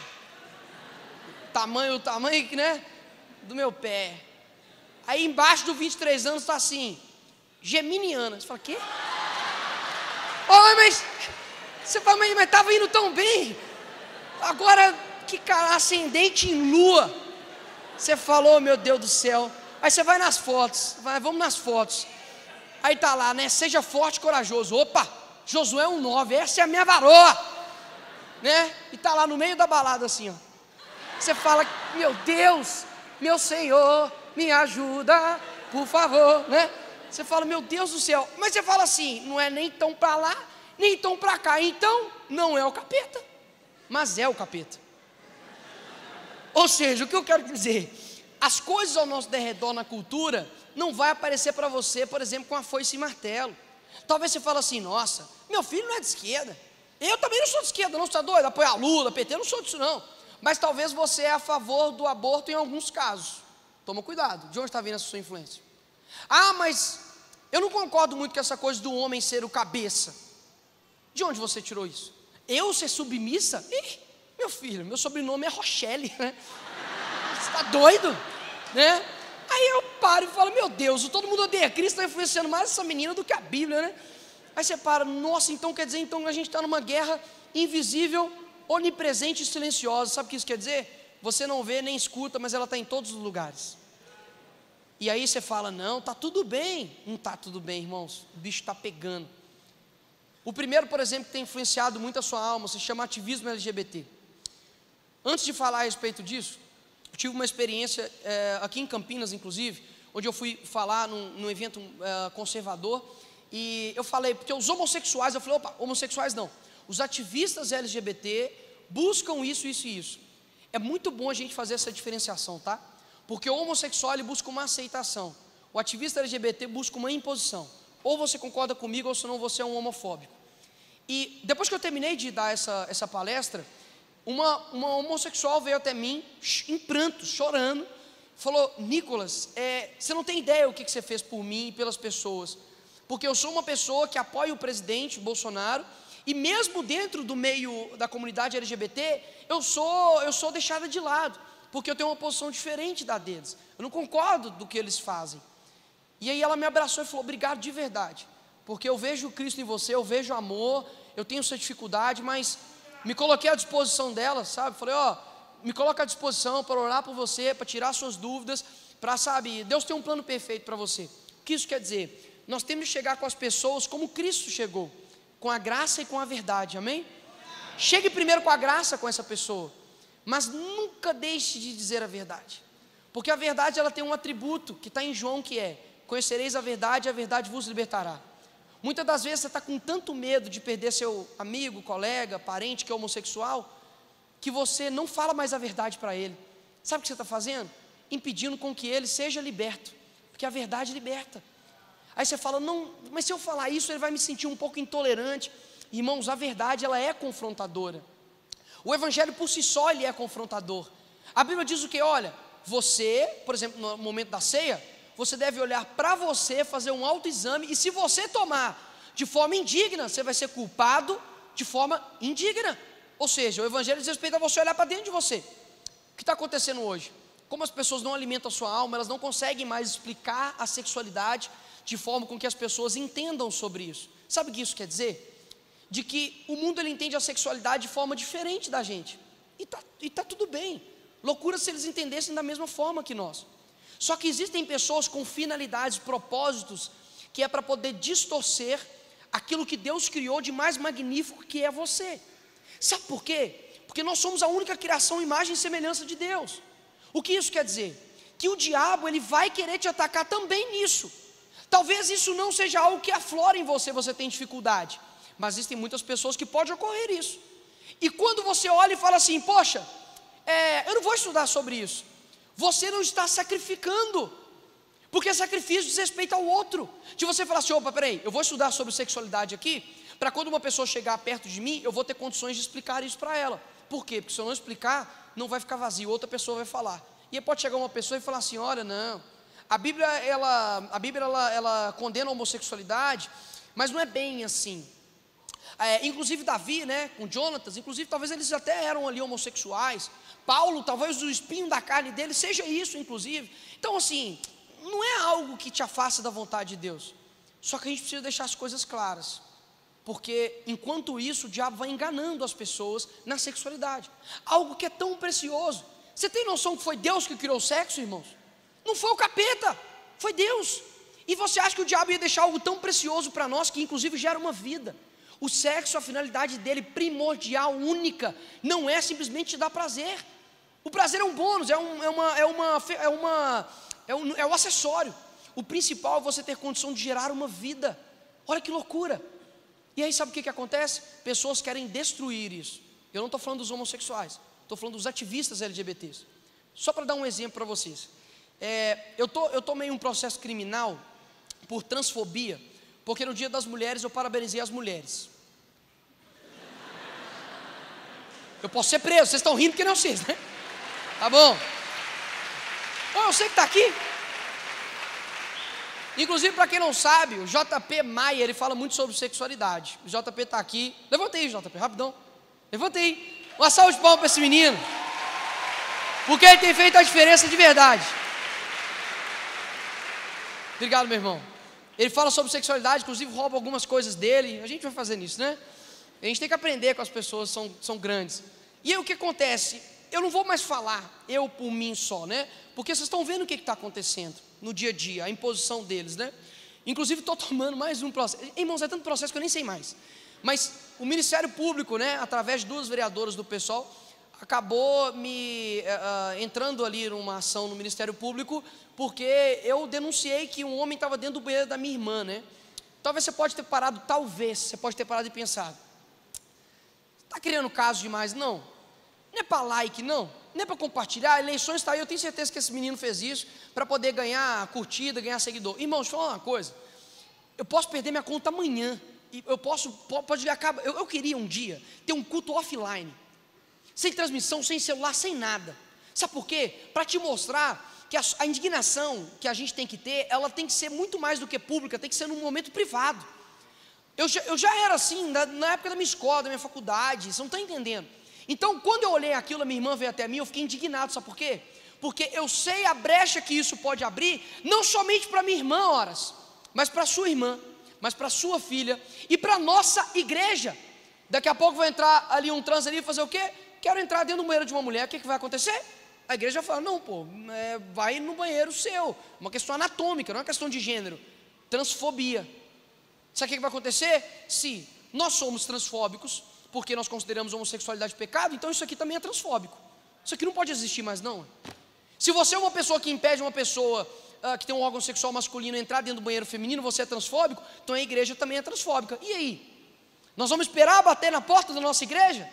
Tamanho, tamanho, né, do meu pé. Aí embaixo do vinte e três anos tá assim, geminiana. Você fala, quê? Oh, mas você fala, mas estava indo tão bem. Agora, que cara, ascendente em lua. Você falou, oh, meu Deus do céu. Aí você vai nas fotos, vai, vamos nas fotos. Aí tá lá, né, seja forte e corajoso. Opa, Josué um nove, essa é a minha varoa, né? E tá lá no meio da balada assim, ó. Você fala, meu Deus, meu Senhor, me ajuda, por favor, né? Você fala, meu Deus do céu. Mas você fala assim, não é nem tão para lá, nem tão para cá. Então, não é o capeta, mas é o capeta. Ou seja, o que eu quero dizer, as coisas ao nosso derredor na cultura não vai aparecer para você, por exemplo, com a foice e martelo. Talvez você fale assim, nossa, meu filho não é de esquerda, eu também não sou de esquerda, não, você está doido, apoiar Lula, P T, eu não sou disso não. Mas talvez você é a favor do aborto em alguns casos. Toma cuidado, de onde está vindo essa sua influência? Ah, mas eu não concordo muito com essa coisa do homem ser o cabeça. De onde você tirou isso? Eu ser submissa? Ih, meu filho, meu sobrenome é Rochelle, né? Você está doido? Né? Aí eu paro e falo, meu Deus, todo mundo odeia Cristo, está influenciando mais essa menina do que a Bíblia, né? Aí você para, nossa, então quer dizer, então a gente está numa guerra invisível, onipresente e silenciosa. Sabe o que isso quer dizer? Você não vê nem escuta, mas ela está em todos os lugares. E aí você fala, não, está tudo bem. Não está tudo bem, irmãos, o bicho está pegando. O primeiro, por exemplo, que tem influenciado muito a sua alma, se chama ativismo L G B T. Antes de falar a respeito disso, eu tive uma experiência é, aqui em Campinas, inclusive, onde eu fui falar num, num evento é, conservador, e eu falei, porque os homossexuais, eu falei, opa, homossexuais não, os ativistas L G B T buscam isso, isso e isso. É muito bom a gente fazer essa diferenciação, tá? Porque o homossexual ele busca uma aceitação, o ativista L G B T busca uma imposição. Ou você concorda comigo, ou senão você é um homofóbico. E depois que eu terminei de dar essa, essa palestra, uma, uma homossexual veio até mim, em prantos, chorando, falou: Nicolas, é, você não tem ideia o que, que você fez por mim e pelas pessoas, porque eu sou uma pessoa que apoia o presidente Bolsonaro, e mesmo dentro do meio da comunidade L G B T, eu sou, eu sou deixada de lado, porque eu tenho uma posição diferente da deles, eu não concordo do que eles fazem. E aí ela me abraçou e falou: obrigado de verdade, porque eu vejo Cristo em você, eu vejo amor, eu tenho essa dificuldade, mas me coloquei à disposição dela, sabe, falei: ó, me coloca à disposição para orar por você, para tirar suas dúvidas, para, sabe, Deus tem um plano perfeito para você. O que isso quer dizer? Nós temos que chegar com as pessoas como Cristo chegou, com a graça e com a verdade, amém? Chegue primeiro com a graça com essa pessoa, mas nunca deixe de dizer a verdade, porque a verdade ela tem um atributo que está em João, que é: conhecereis a verdade e a verdade vos libertará. Muitas das vezes você está com tanto medo de perder seu amigo, colega, parente que é homossexual, que você não fala mais a verdade para ele. Sabe o que você está fazendo? Impedindo com que ele seja liberto, porque a verdade liberta. Aí você fala: não, mas se eu falar isso ele vai me sentir um pouco intolerante. Irmãos, a verdade ela é confrontadora. O evangelho por si só ele é confrontador. A Bíblia diz o que? Olha, você, por exemplo, no momento da ceia, você deve olhar para você, fazer um autoexame, e se você tomar de forma indigna, você vai ser culpado de forma indigna. Ou seja, o evangelho diz respeito a você olhar para dentro de você. O que está acontecendo hoje? Como as pessoas não alimentam a sua alma, elas não conseguem mais explicar a sexualidade de forma com que as pessoas entendam sobre isso. Sabe o que isso quer dizer? De que o mundo ele entende a sexualidade de forma diferente da gente. E está e tá tudo bem. Loucura se eles entendessem da mesma forma que nós. Só que existem pessoas com finalidades, propósitos, que é para poder distorcer aquilo que Deus criou de mais magnífico, que é você. Sabe por quê? Porque nós somos a única criação, imagem e semelhança de Deus. O que isso quer dizer? Que o diabo ele vai querer te atacar também nisso. Talvez isso não seja algo que aflora em você, você tem dificuldade, mas existem muitas pessoas que pode ocorrer isso. E quando você olha e fala assim: poxa, é, eu não vou estudar sobre isso, você não está sacrificando, porque sacrifício diz respeito ao outro. De você falar assim: opa, peraí, eu vou estudar sobre sexualidade aqui, para quando uma pessoa chegar perto de mim, eu vou ter condições de explicar isso para ela. Por quê? Porque se eu não explicar, não vai ficar vazio, outra pessoa vai falar. E aí pode chegar uma pessoa e falar assim: olha, não, a Bíblia, ela, a Bíblia ela, ela condena a homossexualidade, mas não é bem assim. É, inclusive Davi, né, com Jonatas, inclusive talvez eles até eram ali homossexuais. Paulo, talvez o espinho da carne dele seja isso, inclusive. Então assim, não é algo que te afasta da vontade de Deus. Só que a gente precisa deixar as coisas claras, porque enquanto isso o diabo vai enganando as pessoas na sexualidade, algo que é tão precioso. Você tem noção que foi Deus que criou o sexo, irmãos? Não foi o capeta, foi Deus. E você acha que o diabo ia deixar algo tão precioso para nós, que inclusive gera uma vida? O sexo, a finalidade dele primordial, única, não é simplesmente te dar prazer. O prazer é um bônus, é, um, é, uma, é, uma, é, uma, é, um, é um acessório. O principal é você ter condição de gerar uma vida. Olha que loucura. E aí sabe o que, que acontece? Pessoas querem destruir isso. Eu não estou falando dos homossexuais, estou falando dos ativistas L G B Ts. Só para dar um exemplo para vocês. É, eu, tô, eu tomei um processo criminal por transfobia, porque no Dia das Mulheres eu parabenizei as mulheres. Eu posso ser preso, vocês estão rindo que não vocês, né? Tá bom. Oh, eu sei que está aqui. Inclusive, para quem não sabe, o J P Maia, ele fala muito sobre sexualidade. O J P está aqui. Levanta aí, J P, rapidão. Levanta aí. Uma salva de palmas para esse menino, porque ele tem feito a diferença de verdade. Obrigado, meu irmão. Ele fala sobre sexualidade, inclusive rouba algumas coisas dele. A gente vai fazer isso, né? A gente tem que aprender com as pessoas, são, são grandes. E aí o que acontece? Eu não vou mais falar eu por mim só, né? Porque vocês estão vendo o que está acontecendo no dia a dia, a imposição deles, né? Inclusive estou tomando mais um processo. Irmãos, é tanto processo que eu nem sei mais. Mas o Ministério Público, né, através de duas vereadoras do PSOL, acabou me uh, entrando ali numa ação no Ministério Público, porque eu denunciei que um homem estava dentro do banheiro da minha irmã, né? Talvez você pode ter parado, talvez, você pode ter parado e pensado: está criando caso demais? Não. Não é para like, não. não é para compartilhar, eleições está aí, eu tenho certeza que esse menino fez isso para poder ganhar curtida, ganhar seguidor. Irmãos, deixa eu falar uma coisa, eu posso perder minha conta amanhã, e eu posso, pode acabar, eu, eu queria um dia ter um culto offline, sem transmissão, sem celular, sem nada. Sabe por quê? Para te mostrar que a, a indignação que a gente tem que ter, ela tem que ser muito mais do que pública, tem que ser num momento privado. Eu já, eu já era assim, na, na época da minha escola, da minha faculdade, você não está entendendo. Então, quando eu olhei aquilo, a minha irmã veio até mim, eu fiquei indignado, sabe por quê? Porque eu sei a brecha que isso pode abrir, não somente para minha irmã, horas, mas para sua irmã, mas para sua filha, e para a nossa igreja. Daqui a pouco vai entrar ali um trans ali e fazer o quê? Quero entrar dentro do banheiro de uma mulher, o que, que vai acontecer? A igreja fala, não pô, é, vai no banheiro seu, uma questão anatômica, não é uma questão de gênero, transfobia. Sabe o que, que vai acontecer? Se nós somos transfóbicos, porque nós consideramos a homossexualidade pecado, então isso aqui também é transfóbico. Isso aqui não pode existir mais não. Se você é uma pessoa que impede uma pessoa uh, que tem um órgão sexual masculino entrar dentro do banheiro feminino, você é transfóbico, então a igreja também é transfóbica. E aí? Nós vamos esperar bater na porta da nossa igreja?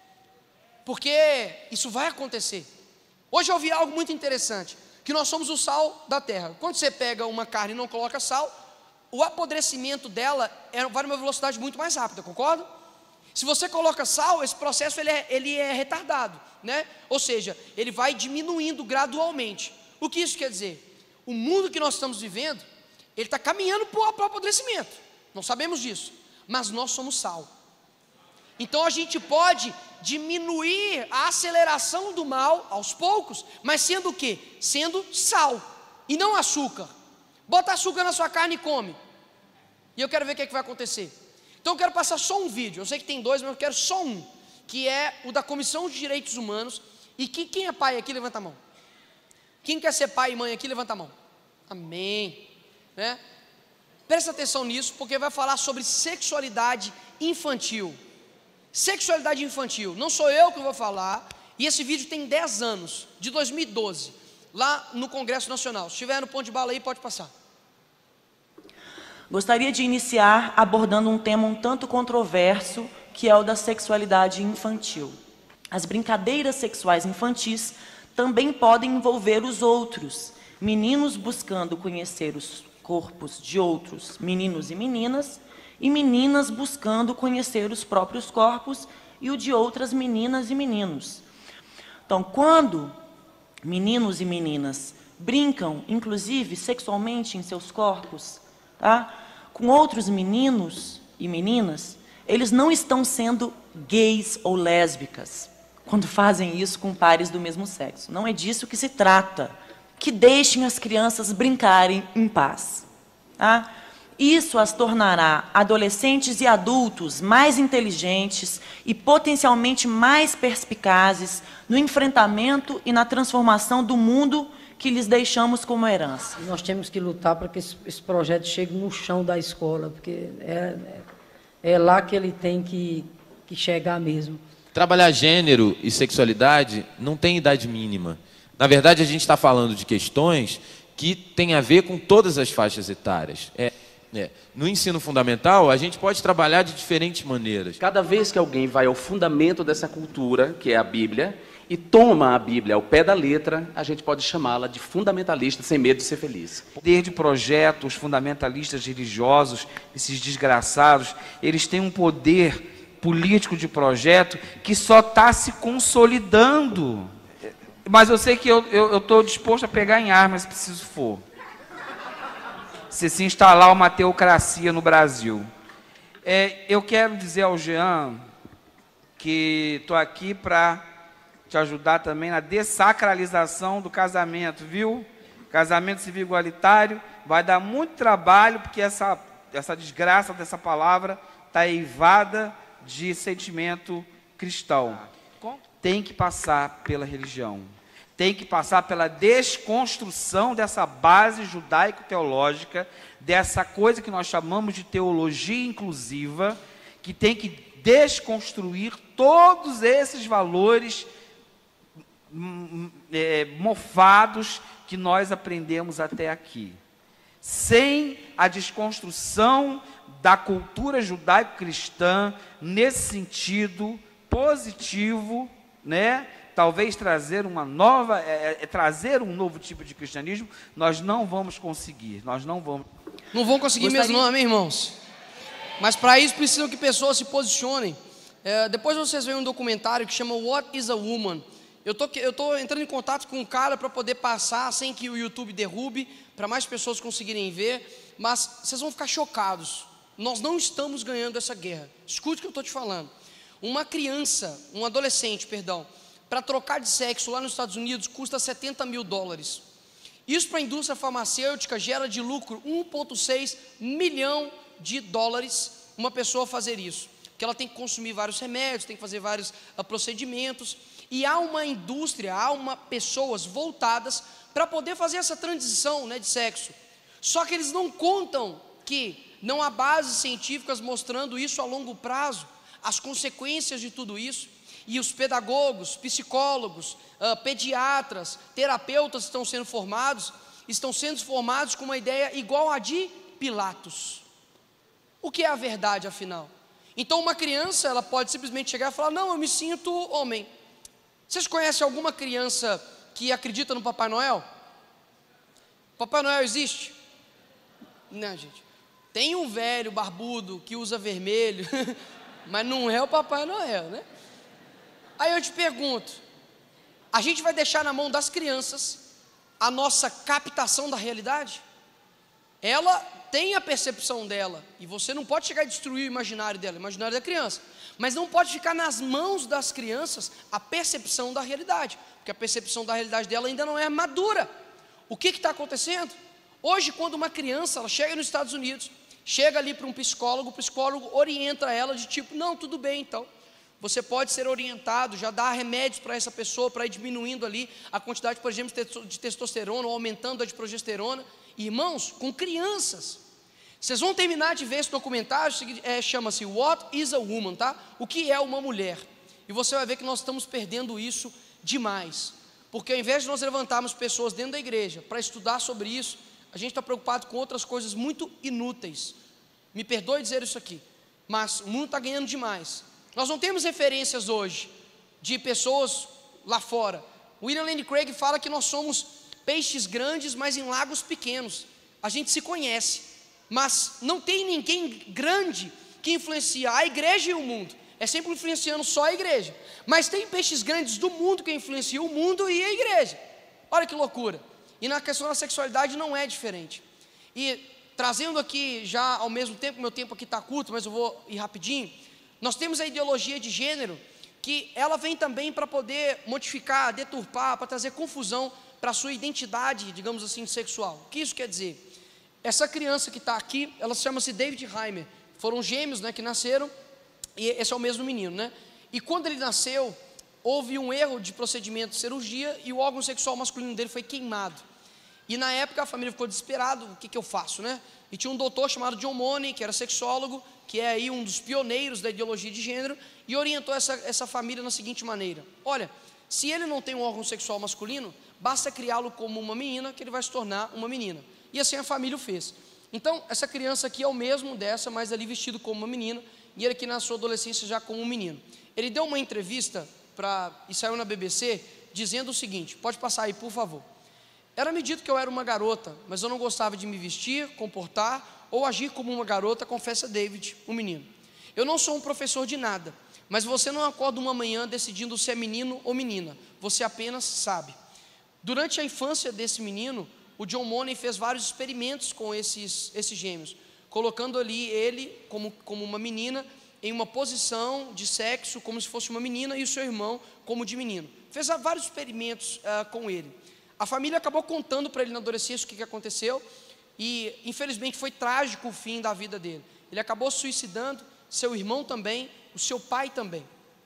Porque isso vai acontecer. Hoje eu ouvi algo muito interessante, que nós somos o sal da terra. Quando você pega uma carne e não coloca sal, o apodrecimento dela é, vai numa velocidade muito mais rápida, concorda? Se você coloca sal, esse processo ele é, ele é retardado, né? Ou seja, ele vai diminuindo gradualmente. O que isso quer dizer? O mundo que nós estamos vivendo, ele está caminhando para o apodrecimento, não sabemos disso, mas nós somos sal. Então a gente pode diminuir a aceleração do mal aos poucos, mas sendo o quê? Sendo sal, e não açúcar. Bota açúcar na sua carne e come, e eu quero ver o que, é que vai acontecer. Então eu quero passar só um vídeo, eu sei que tem dois, mas eu quero só um, que é o da Comissão de Direitos Humanos. E que, quem é pai aqui, levanta a mão. Quem quer ser pai e mãe aqui, levanta a mão. Amém, né? Presta atenção nisso, porque vai falar sobre sexualidade infantil. Sexualidade infantil, não sou eu que vou falar, e esse vídeo tem dez anos, de dois mil e doze, lá no Congresso Nacional. Se estiver no ponto de bala aí, pode passar. Gostaria de iniciar abordando um tema um tanto controverso, que é o da sexualidade infantil. As brincadeiras sexuais infantis também podem envolver os outros, meninos buscando conhecer os corpos de outros meninos e meninas, e meninas buscando conhecer os próprios corpos e o de outras meninas e meninos. Então, quando meninos e meninas brincam, inclusive sexualmente em seus corpos, tá, com outros meninos e meninas, eles não estão sendo gays ou lésbicas quando fazem isso com pares do mesmo sexo. Não é disso que se trata. Que deixem as crianças brincarem em paz. Tá? Isso as tornará adolescentes e adultos mais inteligentes e potencialmente mais perspicazes no enfrentamento e na transformação do mundo que lhes deixamos como herança. Nós temos que lutar para que esse, esse projeto chegue no chão da escola, porque é, é, é lá que ele tem que, que chegar mesmo. Trabalhar gênero e sexualidade não tem idade mínima. Na verdade, a gente está falando de questões que têm a ver com todas as faixas etárias. É, é. No ensino fundamental, a gente pode trabalhar de diferentes maneiras. Cada vez que alguém vai ao fundamento dessa cultura, que é a Bíblia, e toma a Bíblia ao pé da letra, a gente pode chamá-la de fundamentalista sem medo de ser feliz. Poder de projetos fundamentalistas religiosos, esses desgraçados, eles têm um poder político de projeto que só está se consolidando. Mas eu sei que eu estou disposto a pegar em armas se preciso for. Se se instalar uma teocracia no Brasil. É, eu quero dizer ao Jean que estou aqui para te ajudar também na dessacralização do casamento, viu? Casamento civil igualitário vai dar muito trabalho, porque essa, essa desgraça dessa palavra está eivada de sentimento cristão. Tem que passar pela religião. Tem que passar pela desconstrução dessa base judaico-teológica, dessa coisa que nós chamamos de teologia inclusiva, que tem que desconstruir todos esses valores é, mofados que nós aprendemos até aqui. Sem a desconstrução da cultura judaico-cristã, nesse sentido positivo, né? talvez trazer uma nova, é, é, trazer um novo tipo de cristianismo, nós não vamos conseguir, nós não vamos. Não vão conseguir Gostaria... mesmo não, amém, irmãos? Mas para isso precisam que pessoas se posicionem. É, depois vocês veem um documentário que chama What is a Woman? Eu tô, eu tô entrando em contato com um cara para poder passar sem que o YouTube derrube, para mais pessoas conseguirem ver, mas vocês vão ficar chocados. Nós não estamos ganhando essa guerra. Escute o que eu estou te falando. Uma criança, um adolescente, perdão, para trocar de sexo lá nos Estados Unidos custa setenta mil dólares. Isso para a indústria farmacêutica gera de lucro um vírgula seis milhão de dólares uma pessoa fazer isso. Porque ela tem que consumir vários remédios, tem que fazer vários uh, procedimentos. E há uma indústria, há uma pessoas voltadas para poder fazer essa transição, né, de sexo. Só que eles não contam que não há bases científicas mostrando isso a longo prazo, as consequências de tudo isso. E os pedagogos, psicólogos, uh, pediatras, terapeutas estão sendo formados, estão sendo formados com uma ideia igual a de Pilatos. O que é a verdade, afinal? Então uma criança, ela pode simplesmente chegar e falar, não, eu me sinto homem. Vocês conhecem alguma criança que acredita no Papai Noel? Papai Noel existe? Não, gente. Tem um velho barbudo que usa vermelho, mas não é o Papai Noel, né? Aí eu te pergunto, a gente vai deixar na mão das crianças a nossa captação da realidade? Ela tem a percepção dela, e você não pode chegar a destruir o imaginário dela, o imaginário da criança, mas não pode ficar nas mãos das crianças a percepção da realidade, porque a percepção da realidade dela ainda não é madura. O que está acontecendo? Hoje, quando uma criança ela chega nos Estados Unidos, chega ali para um psicólogo, o psicólogo orienta ela de tipo, não, tudo bem então, você pode ser orientado, já dá remédios para essa pessoa, para ir diminuindo ali a quantidade, por exemplo, de testosterona, ou aumentando a de progesterona. Irmãos, com crianças. Vocês vão terminar de ver esse documentário, é, chama-se What is a Woman, tá? O que é uma mulher? E você vai ver que nós estamos perdendo isso demais. Porque ao invés de nós levantarmos pessoas dentro da igreja para estudar sobre isso, a gente está preocupado com outras coisas muito inúteis. Me perdoe dizer isso aqui, mas o mundo está ganhando demais. Nós não temos referências hoje de pessoas lá fora. William Lane Craig fala que nós somos peixes grandes, mas em lagos pequenos. A gente se conhece, mas não tem ninguém grande que influencia a igreja e o mundo. É sempre influenciando só a igreja. Mas tem peixes grandes do mundo que influenciam o mundo e a igreja. Olha que loucura. E na questão da sexualidade não é diferente. E trazendo aqui já ao mesmo tempo, meu tempo aqui está curto, mas eu vou ir rapidinho. Nós temos a ideologia de gênero, que ela vem também para poder modificar, deturpar, para trazer confusão para a sua identidade, digamos assim, sexual. O que isso quer dizer? Essa criança que está aqui, ela chama-se David Heimer. Foram gêmeos, né, que nasceram, e esse é o mesmo menino, né? E quando ele nasceu, houve um erro de procedimento de cirurgia e o órgão sexual masculino dele foi queimado. E na época a família ficou desesperada, o que, que eu faço, né? E tinha um doutor chamado John Money, que era sexólogo, que é aí um dos pioneiros da ideologia de gênero, e orientou essa, essa família na seguinte maneira: olha, se ele não tem um órgão sexual masculino, basta criá-lo como uma menina, que ele vai se tornar uma menina. E assim a família o fez. Então, essa criança aqui é o mesmo dessa, mas ali vestido como uma menina, e ele aqui na sua adolescência já como um menino. Ele deu uma entrevista, pra, e saiu na B B C, dizendo o seguinte, pode passar aí, por favor. Era-me dito que eu era uma garota, mas eu não gostava de me vestir, comportar ou agir como uma garota, confessa David, o menino. Eu não sou um professor de nada, mas você não acorda uma manhã decidindo se é menino ou menina, você apenas sabe. Durante a infância desse menino, o John Money fez vários experimentos com esses, esses gêmeos, colocando ali ele como, como uma menina, em uma posição de sexo, como se fosse uma menina, e o seu irmão como de menino. Fez vários experimentos uh, com ele. A família acabou contando para ele na adolescência o que, que aconteceu, e infelizmente foi trágico o fim da vida dele. Ele acabou se suicidando, seu irmão também, o seu pai também.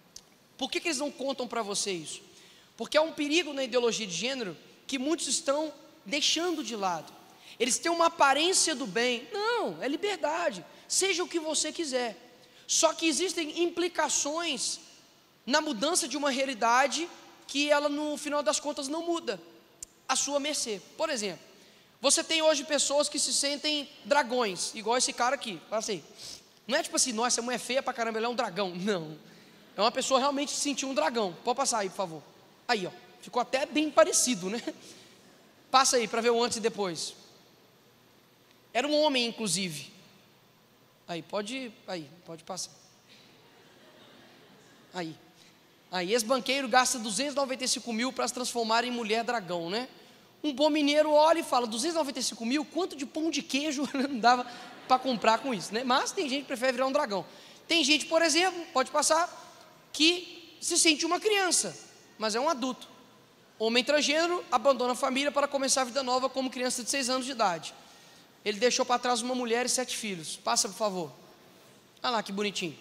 Por que, que eles não contam para você isso? Porque há um perigo na ideologia de gênero que muitos estão deixando de lado. Eles têm uma aparência do bem. Não, é liberdade, seja o que você quiser. Só que existem implicações na mudança de uma realidade que ela no final das contas não muda à sua mercê. Por exemplo, você tem hoje pessoas que se sentem dragões, igual esse cara aqui. Fala assim, não é tipo assim, nossa, essa mulher é feia pra caramba, ela é um dragão. Não, é uma pessoa realmente se sentir um dragão. Pode passar aí, por favor. Aí, ó, ficou até bem parecido, né? Passa aí para ver o antes e depois. Era um homem, inclusive. Aí, pode, aí, pode passar. Aí. Aí, ex-banqueiro gasta duzentos e noventa e cinco mil para se transformar em mulher dragão, né? Um bom mineiro olha e fala, duzentos e noventa e cinco mil, quanto de pão de queijo não dava para comprar com isso, né? Mas tem gente que prefere virar um dragão. Tem gente, por exemplo, pode passar, que se sente uma criança, mas é um adulto. Homem transgênero abandona a família para começar a vida nova como criança de seis anos de idade. Ele deixou para trás uma mulher e sete filhos. Passa, por favor. Olha lá que bonitinho.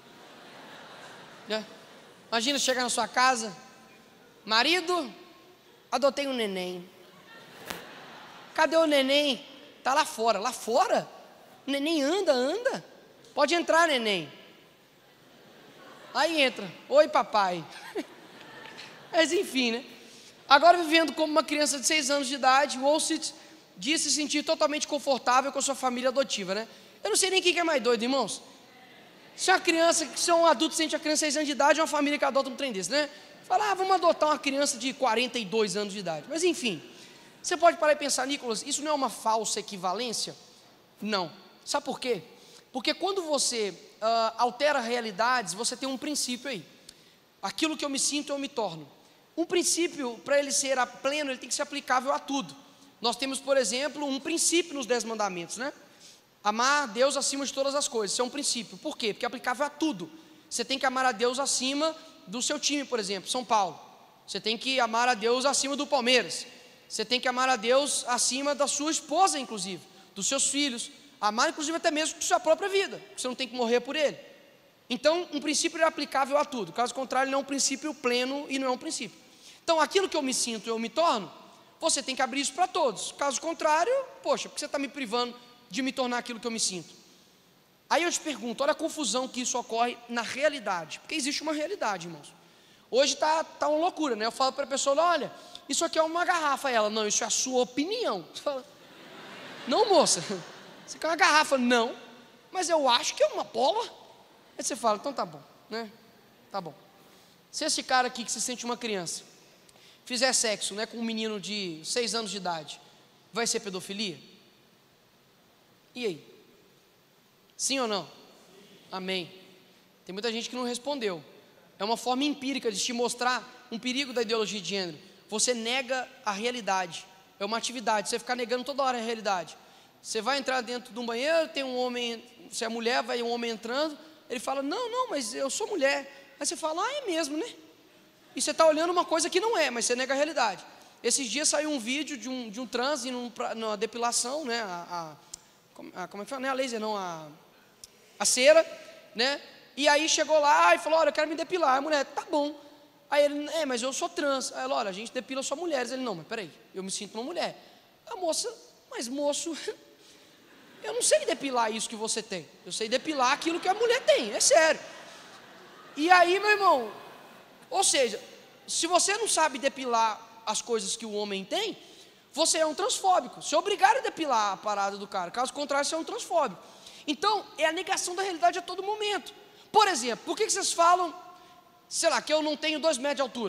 Né? Imagina chegar na sua casa, marido, adotei um neném. Cadê o neném? Está lá fora. Lá fora? O neném anda, anda. Pode entrar, neném. Aí entra. Oi, papai. Mas enfim, né? Agora vivendo como uma criança de seis anos de idade, Wolsitz diz se sentir totalmente confortável com a sua família adotiva, né? Eu não sei nem quem é mais doido, irmãos. Se uma criança, se um adulto sente a criança de seis anos de idade, é uma família que adota um trem desse, né? Fala, ah, vamos adotar uma criança de quarenta e dois anos de idade. Mas enfim, você pode parar e pensar, Nicolas, isso não é uma falsa equivalência? Não. Sabe por quê? Porque quando você uh, altera realidades, você tem um princípio aí. Aquilo que eu me sinto, eu me torno. Um princípio, para ele ser a pleno, ele tem que ser aplicável a tudo. Nós temos, por exemplo, um princípio nos dez mandamentos, né? Amar a Deus acima de todas as coisas, isso é um princípio. Por quê? Porque é aplicável a tudo. Você tem que amar a Deus acima do seu time, por exemplo, São Paulo. Você tem que amar a Deus acima do Palmeiras. Você tem que amar a Deus acima da sua esposa, inclusive, dos seus filhos. Amar, inclusive, até mesmo com sua própria vida, porque você não tem que morrer por ele. Então, um princípio é aplicável a tudo. Caso contrário, ele não é um princípio pleno e não é um princípio. Então, aquilo que eu me sinto, eu me torno, você tem que abrir isso para todos. Caso contrário, poxa, por que você está me privando de me tornar aquilo que eu me sinto? Aí eu te pergunto, olha a confusão que isso ocorre na realidade. Porque existe uma realidade, irmãos. Hoje está tá uma loucura, né? Eu falo para a pessoa, olha, isso aqui é uma garrafa. Ela, não, isso é a sua opinião. Você fala, não, moça, isso aqui é uma garrafa. Não, mas eu acho que é uma bola. Aí você fala, então tá bom, né? Tá bom. Se esse cara aqui que se sente uma criança fizer sexo, né, com um menino de seis anos de idade, vai ser pedofilia? E aí? Sim ou não? Amém. Tem muita gente que não respondeu. É uma forma empírica de te mostrar um perigo da ideologia de gênero. Você nega a realidade. É uma atividade, você ficar negando toda hora a realidade. Você vai entrar dentro de um banheiro, tem um homem, se é mulher, vai um homem entrando, ele fala, não, não, mas eu sou mulher. Aí você fala, ah, é mesmo, né? E você está olhando uma coisa que não é, mas você nega a realidade. Esses dias saiu um vídeo de um, de um trans indo numa depilação, né? A, a, a, como é que fala? Não é a laser, não, a, a cera, né? E aí chegou lá e falou, olha, eu quero me depilar. A mulher, tá bom. Aí ele, é, mas eu sou trans. Aí ela, olha, a gente depila só mulheres. Ele, não, mas peraí, eu me sinto uma mulher. A moça, mas moço, eu não sei depilar isso que você tem. Eu sei depilar aquilo que a mulher tem, é sério. E aí, meu irmão, ou seja, se você não sabe depilar as coisas que o homem tem, você é um transfóbico. Se obrigar a depilar a parada do cara, caso contrário, você é um transfóbico. Então, é a negação da realidade a todo momento. Por exemplo, por que que vocês falam, sei lá, que eu não tenho dois metros de altura?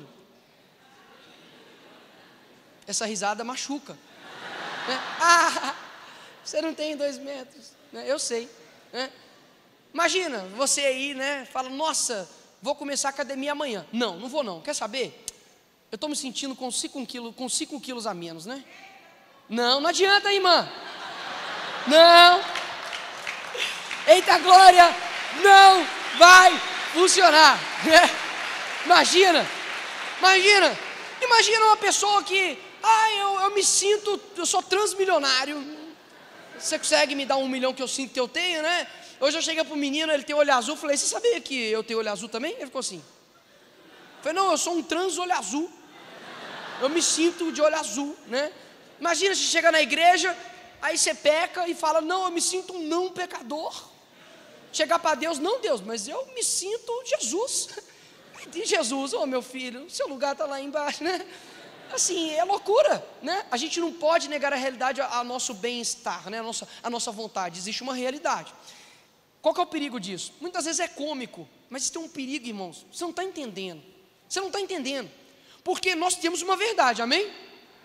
Essa risada machuca, né? Ah, você não tem dois metros, né? Eu sei, né? Imagina, você aí, né, fala, nossa, vou começar a academia amanhã. Não, não vou não, quer saber? Eu estou me sentindo com cinco quilos, com cinco quilos a menos, né? Não, não adianta, irmã. Não. Eita glória, não vai funcionar. Imagina, imagina, imagina uma pessoa que, ah, eu, eu me sinto, eu sou transmilionário. Você consegue me dar um milhão que eu sinto que eu tenho, né? Hoje eu cheguei para o menino, ele tem olho azul, falei, você sabia que eu tenho olho azul também? Ele ficou assim. Eu falei, não, eu sou um trans olho azul. Eu me sinto de olho azul, né? Imagina se chega na igreja, aí você peca e fala, não, eu me sinto um não pecador. Chegar para Deus, não Deus, mas eu me sinto Jesus. De Jesus, ô oh, meu filho, seu lugar está lá embaixo, né? Assim, é loucura, né? A gente não pode negar a realidade a, a nosso bem-estar, né? A nossa, a nossa vontade, existe uma realidade. Qual que é o perigo disso? Muitas vezes é cômico, mas isso tem um perigo, irmãos, você não está entendendo. Você não está entendendo. Porque nós temos uma verdade, amém? Amém?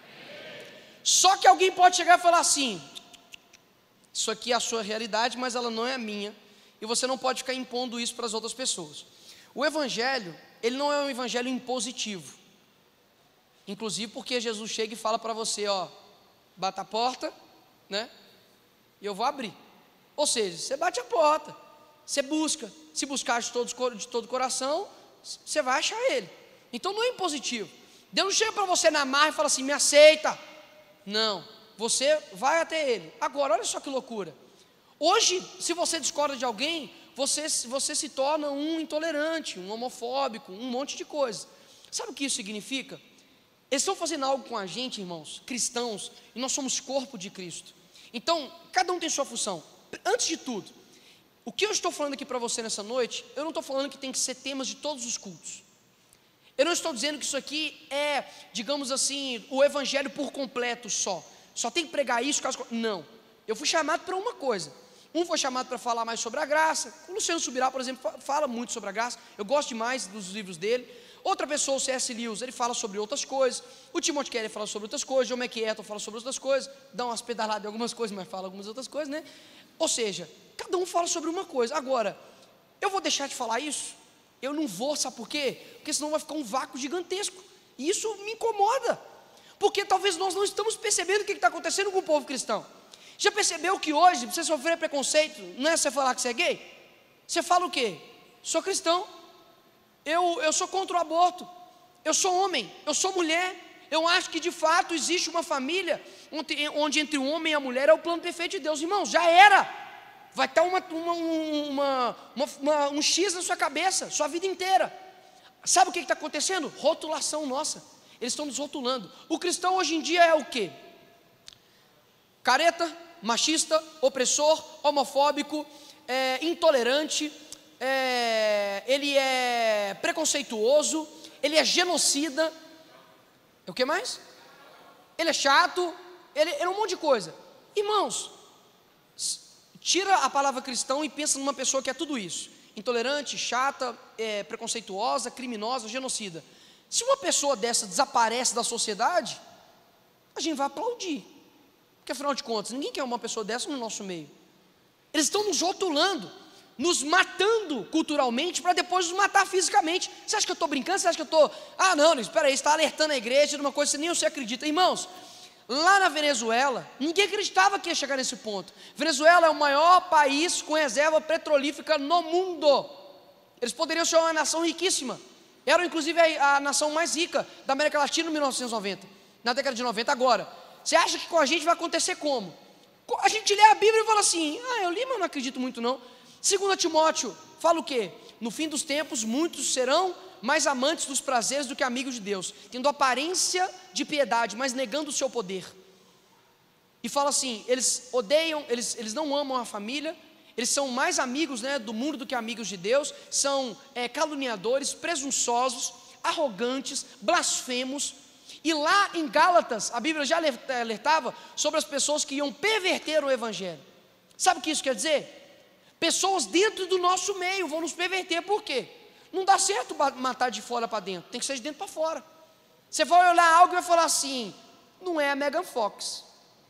Só que alguém pode chegar e falar assim: isso aqui é a sua realidade, mas ela não é a minha, e você não pode ficar impondo isso para as outras pessoas. O evangelho, ele não é um evangelho impositivo. Inclusive porque Jesus chega e fala para você, ó, bata a porta, né? E eu vou abrir. Ou seja, você bate a porta, você busca, se buscar de todo, de todo coração, você vai achar ele. Então não é impositivo. Deus não chega para você na marra e fala assim: me aceita. Não, você vai até ele. Agora, olha só que loucura. Hoje, se você discorda de alguém, você, você se torna um intolerante, um homofóbico, um monte de coisa. Sabe o que isso significa? Eles estão fazendo algo com a gente, irmãos, cristãos, e nós somos corpo de Cristo. Então, cada um tem sua função. Antes de tudo, o que eu estou falando aqui para você nessa noite, eu não estou falando que tem que ser temas de todos os cultos. Eu não estou dizendo que isso aqui é, digamos assim, o evangelho por completo só. Só tem que pregar isso, caso... Não, eu fui chamado para uma coisa. Um foi chamado para falar mais sobre a graça. O Luciano Subirá, por exemplo, fala muito sobre a graça. Eu gosto demais dos livros dele. Outra pessoa, o C S Lewis, ele fala sobre outras coisas. O Timothy Keller fala sobre outras coisas. John MacArthur fala sobre outras coisas. Dá umas pedaladas em algumas coisas, mas fala algumas outras coisas, né? Ou seja, cada um fala sobre uma coisa. Agora, eu vou deixar de falar isso? Eu não vou, sabe por quê? Porque senão vai ficar um vácuo gigantesco. E isso me incomoda. Porque talvez nós não estamos percebendo o que está acontecendo com o povo cristão. Já percebeu que hoje, para você sofrer preconceito, não é você falar que você é gay? Você fala o quê? Sou cristão. Eu, eu sou contra o aborto. Eu sou homem. Eu sou mulher. Eu acho que de fato existe uma família onde, onde entre o homem e a mulher é o plano perfeito de Deus. Irmãos, já era. Vai estar uma, uma, uma, uma, uma, um X na sua cabeça, sua vida inteira. Sabe o que está acontecendo? Rotulação nossa. Eles estão nos rotulando. O cristão hoje em dia é o quê? Careta, machista, opressor, homofóbico, é, intolerante, é, ele é preconceituoso, ele é genocida. O que mais? Ele é chato, ele, ele é um monte de coisa. Irmãos, tira a palavra cristão e pensa numa pessoa que é tudo isso: intolerante, chata, é, preconceituosa, criminosa, genocida. Se uma pessoa dessa desaparece da sociedade, a gente vai aplaudir, porque afinal de contas, ninguém quer uma pessoa dessa no nosso meio. Eles estão nos rotulando, nos matando culturalmente, para depois nos matar fisicamente. Você acha que eu estou brincando? Você acha que eu estou... Ah não, espera aí, você está alertando a igreja de uma coisa que nem você acredita. Irmãos, lá na Venezuela, ninguém acreditava que ia chegar nesse ponto. Venezuela é o maior país com reserva petrolífera no mundo. Eles poderiam ser uma nação riquíssima. Eram inclusive a, a nação mais rica da América Latina em mil novecentos e noventa, na década de noventa. Agora, você acha que com a gente vai acontecer como? A gente lê a Bíblia e fala assim: ah, eu li, mas não acredito muito não. Segundo Timóteo, fala o quê? No fim dos tempos, muitos serão mais amantes dos prazeres do que amigos de Deus, tendo aparência de piedade, mas negando o seu poder. E fala assim: eles odeiam, eles, eles não amam a família, eles são mais amigos, né, do mundo do que amigos de Deus, são é, caluniadores, presunçosos, arrogantes, blasfemos. E lá em Gálatas, a Bíblia já alertava sobre as pessoas que iam perverter o Evangelho. Sabe o que isso quer dizer? Pessoas dentro do nosso meio vão nos perverter. Por quê? Não dá certo matar de fora para dentro, tem que ser de dentro para fora. Você vai olhar algo e vai falar assim: não é a Megan Fox,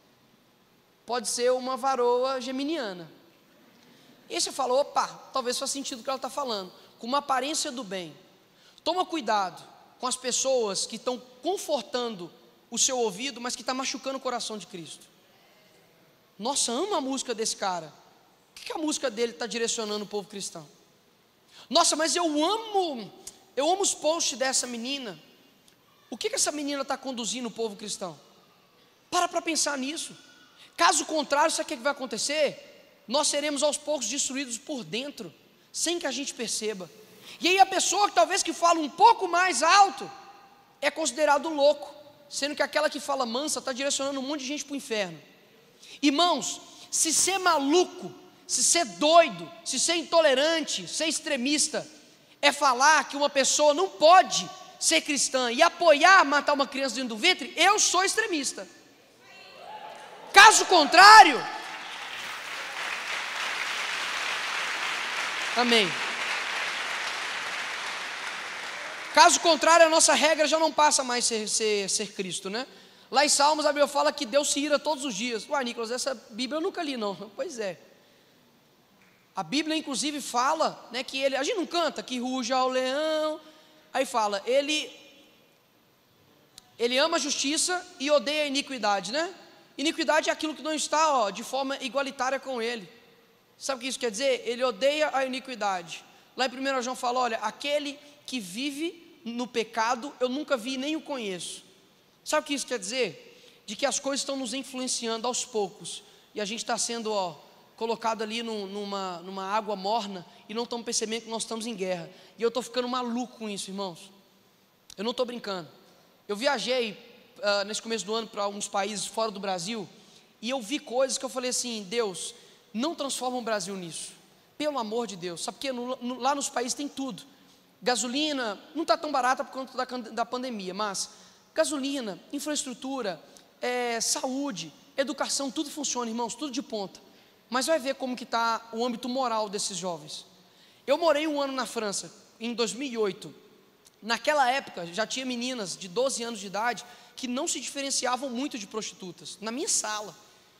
pode ser uma varoa geminiana. E você fala: opa, talvez faça sentido o que ela está falando, com uma aparência do bem. Toma cuidado com as pessoas que estão confortando o seu ouvido, mas que está machucando o coração de Cristo. Nossa, amo a música desse cara. O que, que a música dele está direcionando o povo cristão? Nossa, mas eu amo, eu amo os posts dessa menina. O que, que essa menina está conduzindo o povo cristão? Para para pensar nisso. Caso contrário, sabe o que, que vai acontecer? Nós seremos aos poucos destruídos por dentro, sem que a gente perceba. E aí a pessoa que talvez que fala um pouco mais alto é considerado louco, sendo que aquela que fala mansa está direcionando um monte de gente para o inferno. Irmãos, se ser maluco, se ser doido, se ser intolerante, ser extremista, é falar que uma pessoa não pode ser cristã e apoiar matar uma criança dentro do ventre, eu sou extremista. Caso contrário, amém. Caso contrário, a nossa regra já não passa mais ser, ser, ser Cristo, né? Lá em Salmos a Bíblia fala que Deus se ira todos os dias. Ué, Nicolas, essa Bíblia eu nunca li não. Pois é. A Bíblia inclusive fala, né, que ele, a gente não canta que ruja o leão. Aí fala, ele ele ama a justiça e odeia a iniquidade, né? Iniquidade é aquilo que não está, ó, de forma igualitária com ele. Sabe o que isso quer dizer? Ele odeia a iniquidade. Lá em primeiro João fala, olha, aquele que vive no pecado, eu nunca vi nem o conheço. Sabe o que isso quer dizer? De que as coisas estão nos influenciando aos poucos, e a gente está sendo, ó, colocado ali num, numa, numa água morna, e não estamos percebendo que nós estamos em guerra. E eu estou ficando maluco com isso, irmãos. Eu não estou brincando. Eu viajei uh, nesse começo do ano para alguns países fora do Brasil, e eu vi coisas que eu falei assim, Deus, não transforma o Brasil nisso, pelo amor de Deus. Sabe porque no, no, lá nos países tem tudo. Gasolina não está tão barata por conta da, da pandemia, mas gasolina, infraestrutura, é, saúde, educação, tudo funciona, irmãos, tudo de ponta. Mas vai ver como que está o âmbito moral desses jovens. Eu morei um ano na França, em dois mil e oito. Naquela época, já tinha meninas de doze anos de idade que não se diferenciavam muito de prostitutas, na minha sala.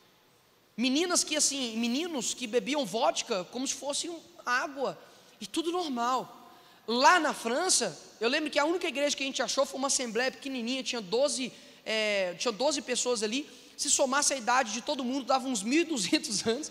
Meninas que assim, meninos que bebiam vodka como se fosse água, e tudo normal. Lá na França, eu lembro que a única igreja que a gente achou foi uma assembleia pequenininha, tinha doze, é, tinha doze pessoas ali. Se somasse a idade de todo mundo, dava uns mil e duzentos anos,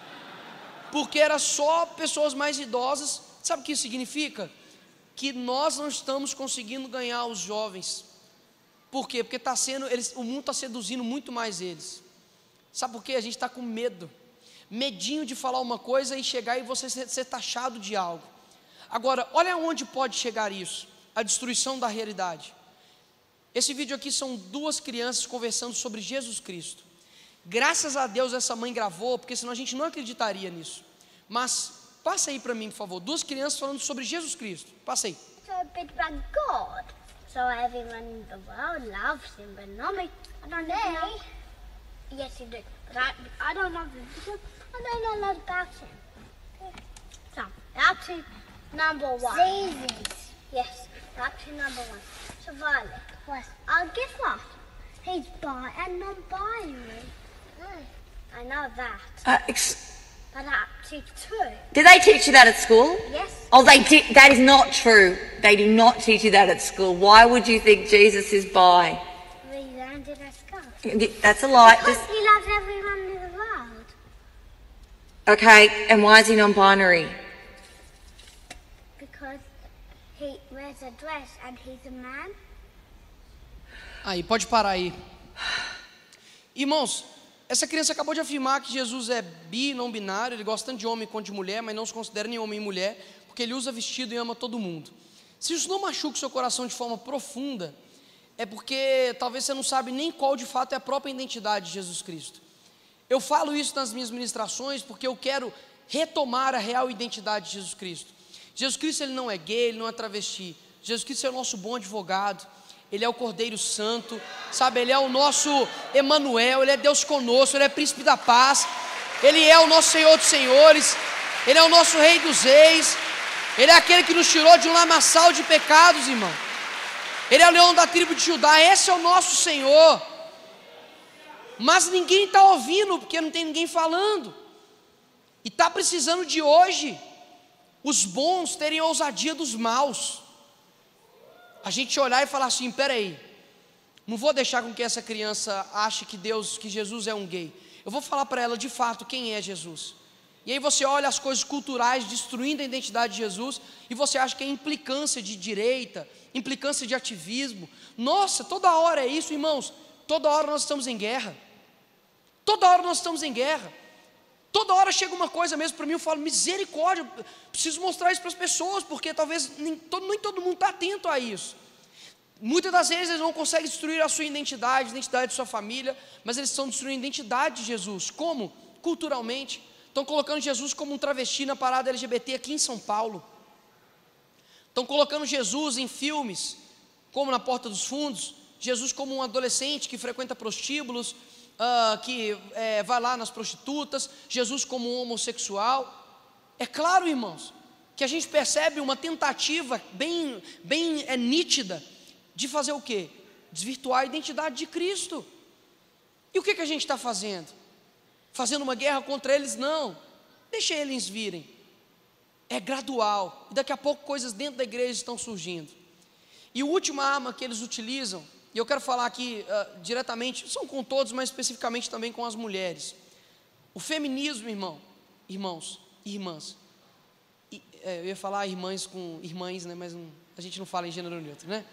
porque era só pessoas mais idosas. Sabe o que isso significa? Que nós não estamos conseguindo ganhar os jovens. Por quê? Porque tá sendo, eles, o mundo está seduzindo muito mais eles. Sabe por quê? A gente está com medo, medinho de falar uma coisa e chegar e você ser, ser taxado de algo. Agora, olha onde pode chegar isso, a destruição da realidade. Esse vídeo aqui são duas crianças conversando sobre Jesus Cristo. Graças a Deus essa mãe gravou, porque senão a gente não acreditaria nisso. Mas, passa aí para mim, por favor, duas crianças falando sobre Jesus Cristo. Passa aí. So a bit about God. So everyone in the world loves him, but not me. I don't know. Yes, you do. But I, I don't love him because I don't know a lot about him. So, that's him. Number one. Zazes. Yes, that's him number one. So Violet. What? I'll guess what? He's bi and non-binary. Mm. I know that. Uh, ex- But that's it too. Did they teach you that at school? Yes. Oh, they did. That is not true. They do not teach you that at school. Why would you think Jesus is bi? We learned it at school. That's a lie. Because Just, he loves everyone in the world. okay, and why is he non-binary? Because he wears a dress and he's a man. Aí, pode parar aí. Irmãos, essa criança acabou de afirmar que Jesus é bi, não binário, ele gosta tanto de homem quanto de mulher, mas não se considera nem homem e mulher, porque ele usa vestido e ama todo mundo. Se isso não machuca o seu coração de forma profunda, é porque talvez você não sabe nem qual de fato é a própria identidade de Jesus Cristo. Eu falo isso nas minhas ministrações porque eu quero retomar a real identidade de Jesus Cristo. Jesus Cristo, ele não é gay, ele não é travesti. Jesus Cristo é o nosso bom advogado. Ele é o Cordeiro Santo, sabe, Ele é o nosso Emanuel, Ele é Deus conosco, Ele é Príncipe da Paz, Ele é o nosso Senhor dos Senhores, Ele é o nosso Rei dos Reis, Ele é aquele que nos tirou de um lamaçal de pecados, irmão. Ele é o leão da tribo de Judá, esse é o nosso Senhor. Mas ninguém está ouvindo, porque não tem ninguém falando, e está precisando de hoje, os bons terem a ousadia dos maus. A gente olhar e falar assim, peraí, não vou deixar com que essa criança ache que Deus, que Jesus é um gay. Eu vou falar para ela de fato quem é Jesus. E aí você olha as coisas culturais destruindo a identidade de Jesus, e você acha que é implicância de direita, implicância de ativismo. Nossa, toda hora é isso, irmãos. Toda hora nós estamos em guerra. Toda hora nós estamos em guerra. Toda hora chega uma coisa mesmo para mim, eu falo, misericórdia, preciso mostrar isso para as pessoas, porque talvez nem todo, nem todo mundo está atento a isso. Muitas das vezes eles não conseguem destruir a sua identidade, a identidade de sua família, mas eles estão destruindo a identidade de Jesus. Como? Culturalmente. Estão colocando Jesus como um travesti na parada L G B T aqui em São Paulo. Estão colocando Jesus em filmes, como Na Porta dos Fundos, Jesus como um adolescente que frequenta prostíbulos, Uh, que é, vai lá nas prostitutas, Jesus como um homossexual. É claro, irmãos, que a gente percebe uma tentativa bem, bem é, nítida de fazer o quê? Desvirtuar a identidade de Cristo. E o que, que a gente está fazendo? Fazendo uma guerra contra eles? Não, deixa eles virem. É gradual, e daqui a pouco coisas dentro da igreja estão surgindo. E a última arma que eles utilizam, e eu quero falar aqui uh, diretamente, são com todos, mas especificamente também com as mulheres. O feminismo, irmão, irmãos, irmãs, e, é, eu ia falar irmãs com irmãs, né, mas não, a gente não fala em gênero neutro, né?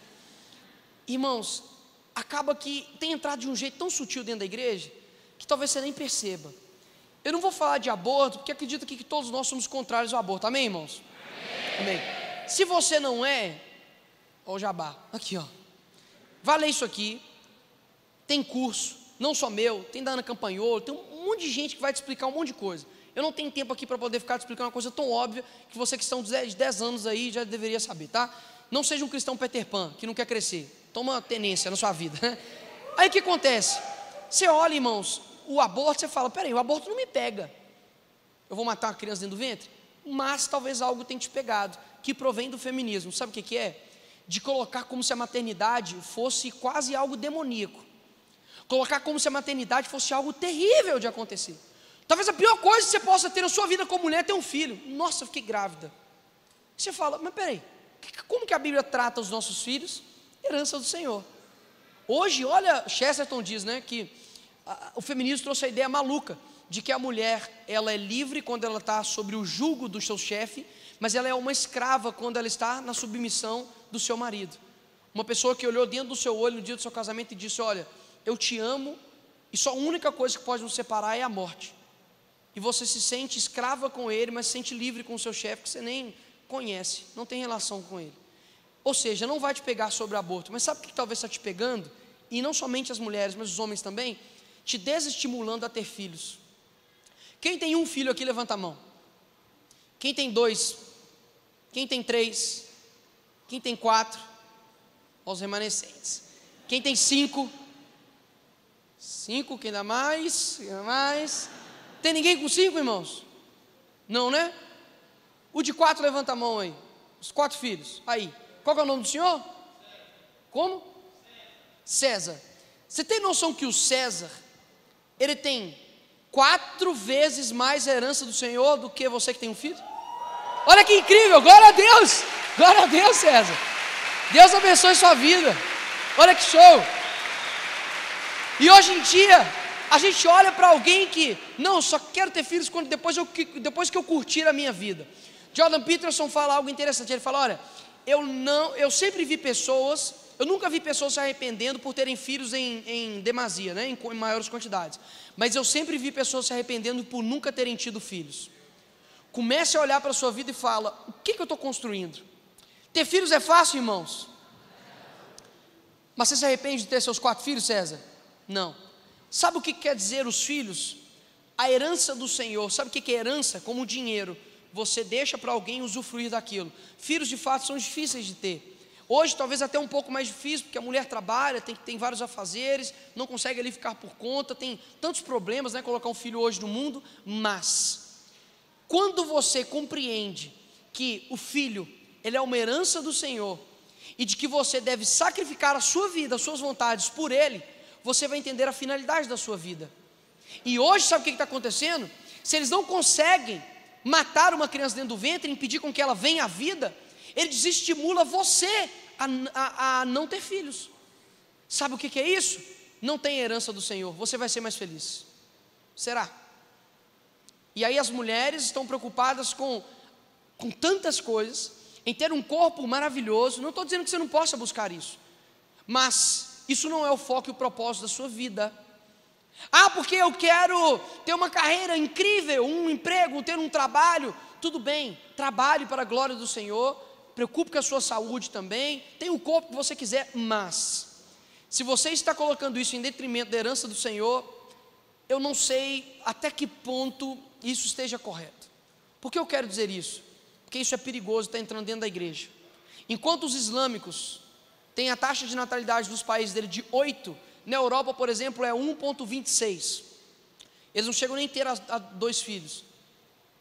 Irmãos, acaba que tem entrado de um jeito tão sutil dentro da igreja, que talvez você nem perceba. Eu não vou falar de aborto, porque acredito aqui que todos nós somos contrários ao aborto, amém, irmãos? Amém. Amém. Se você não é, ó o jabá, aqui ó, vai ler isso aqui, tem curso, não só meu, tem da Ana Campanholo, tem um monte de gente que vai te explicar um monte de coisa. Eu não tenho tempo aqui para poder ficar te explicando uma coisa tão óbvia, que você que estão de dez anos aí já deveria saber, tá? Não seja um cristão Peter Pan, que não quer crescer, toma tenência na sua vida, né? Aí o que acontece? Você olha, irmãos, o aborto, você fala, peraí, o aborto não me pega, eu vou matar uma criança dentro do ventre? Mas talvez algo tenha te pegado, que provém do feminismo, sabe o que que é? De colocar como se a maternidade fosse quase algo demoníaco, colocar como se a maternidade fosse algo terrível de acontecer. Talvez a pior coisa que você possa ter na sua vida como mulher é ter um filho. Nossa, eu fiquei grávida. Você fala, mas peraí, como que a Bíblia trata os nossos filhos? Herança do Senhor. Hoje, olha, Chesterton diz, né, que a, o feminismo trouxe a ideia maluca de que a mulher, ela é livre quando ela está sobre o jugo do seu chefe, mas ela é uma escrava quando ela está na submissão do seu marido. Uma pessoa que olhou dentro do seu olho no dia do seu casamento e disse, olha, eu te amo, e só a única coisa que pode nos separar é a morte. E você se sente escrava com ele, mas se sente livre com o seu chefe, que você nem conhece, não tem relação com ele. Ou seja, não vai te pegar sobre o aborto, mas sabe o que talvez está te pegando? E não somente as mulheres, mas os homens também, te desestimulando a ter filhos. Quem tem um filho aqui, levanta a mão. Quem tem dois? Quem tem três? Quem tem quatro? Os remanescentes. Quem tem cinco? Cinco, quem dá mais? Quem dá mais? Tem ninguém com cinco, irmãos? Não, né? O de quatro, levanta a mão aí. Os quatro filhos. Aí. Qual que é o nome do senhor? Como? César. Você tem noção que o César, ele tem quatro vezes mais a herança do Senhor do que você que tem um filho? Olha que incrível, glória a Deus. Glória a Deus, César. Deus abençoe sua vida. Olha que show. E hoje em dia, a gente olha para alguém que, não, só quero ter filhos quando depois, eu, depois que eu curtir a minha vida. Jordan Peterson fala algo interessante, ele fala, olha, eu, não, eu sempre vi pessoas, eu nunca vi pessoas se arrependendo por terem filhos em, em demasia, né, em, em maiores quantidades, mas eu sempre vi pessoas se arrependendo por nunca terem tido filhos. Comece a olhar para a sua vida e fala, o que, que eu estou construindo? Ter filhos é fácil, irmãos? Mas você se arrepende de ter seus quatro filhos, César? Não. Sabe o que quer dizer os filhos? A herança do Senhor. Sabe o que é herança? Como dinheiro. Você deixa para alguém usufruir daquilo. Filhos de fato são difíceis de ter. Hoje talvez até um pouco mais difícil, porque a mulher trabalha, tem, tem vários afazeres, não consegue ali ficar por conta, tem tantos problemas, né, colocar um filho hoje no mundo. Mas quando você compreende que o filho, ele é uma herança do Senhor, e de que você deve sacrificar a sua vida, as suas vontades por ele, você vai entender a finalidade da sua vida. E hoje, sabe o que está acontecendo? Se eles não conseguem matar uma criança dentro do ventre, impedir com que ela venha à vida, ele desestimula você a, a, a não ter filhos. Sabe o que, que é isso? Não tem herança do Senhor, você vai ser mais feliz. Será? E aí as mulheres estão preocupadas com, com tantas coisas, em ter um corpo maravilhoso. Não estou dizendo que você não possa buscar isso, mas isso não é o foco e o propósito da sua vida. Ah, porque eu quero ter uma carreira incrível, um emprego, ter um trabalho. Tudo bem, trabalhe para a glória do Senhor, preocupe com a sua saúde também, tenha o corpo que você quiser, mas se você está colocando isso em detrimento da herança do Senhor, eu não sei até que ponto isso esteja correto. Por que eu quero dizer isso? Porque isso é perigoso, está entrando dentro da igreja. Enquanto os islâmicos têm a taxa de natalidade dos países dele de oito, na Europa, por exemplo, é um vírgula vinte e seis. Eles não chegam nem a ter a, a dois filhos.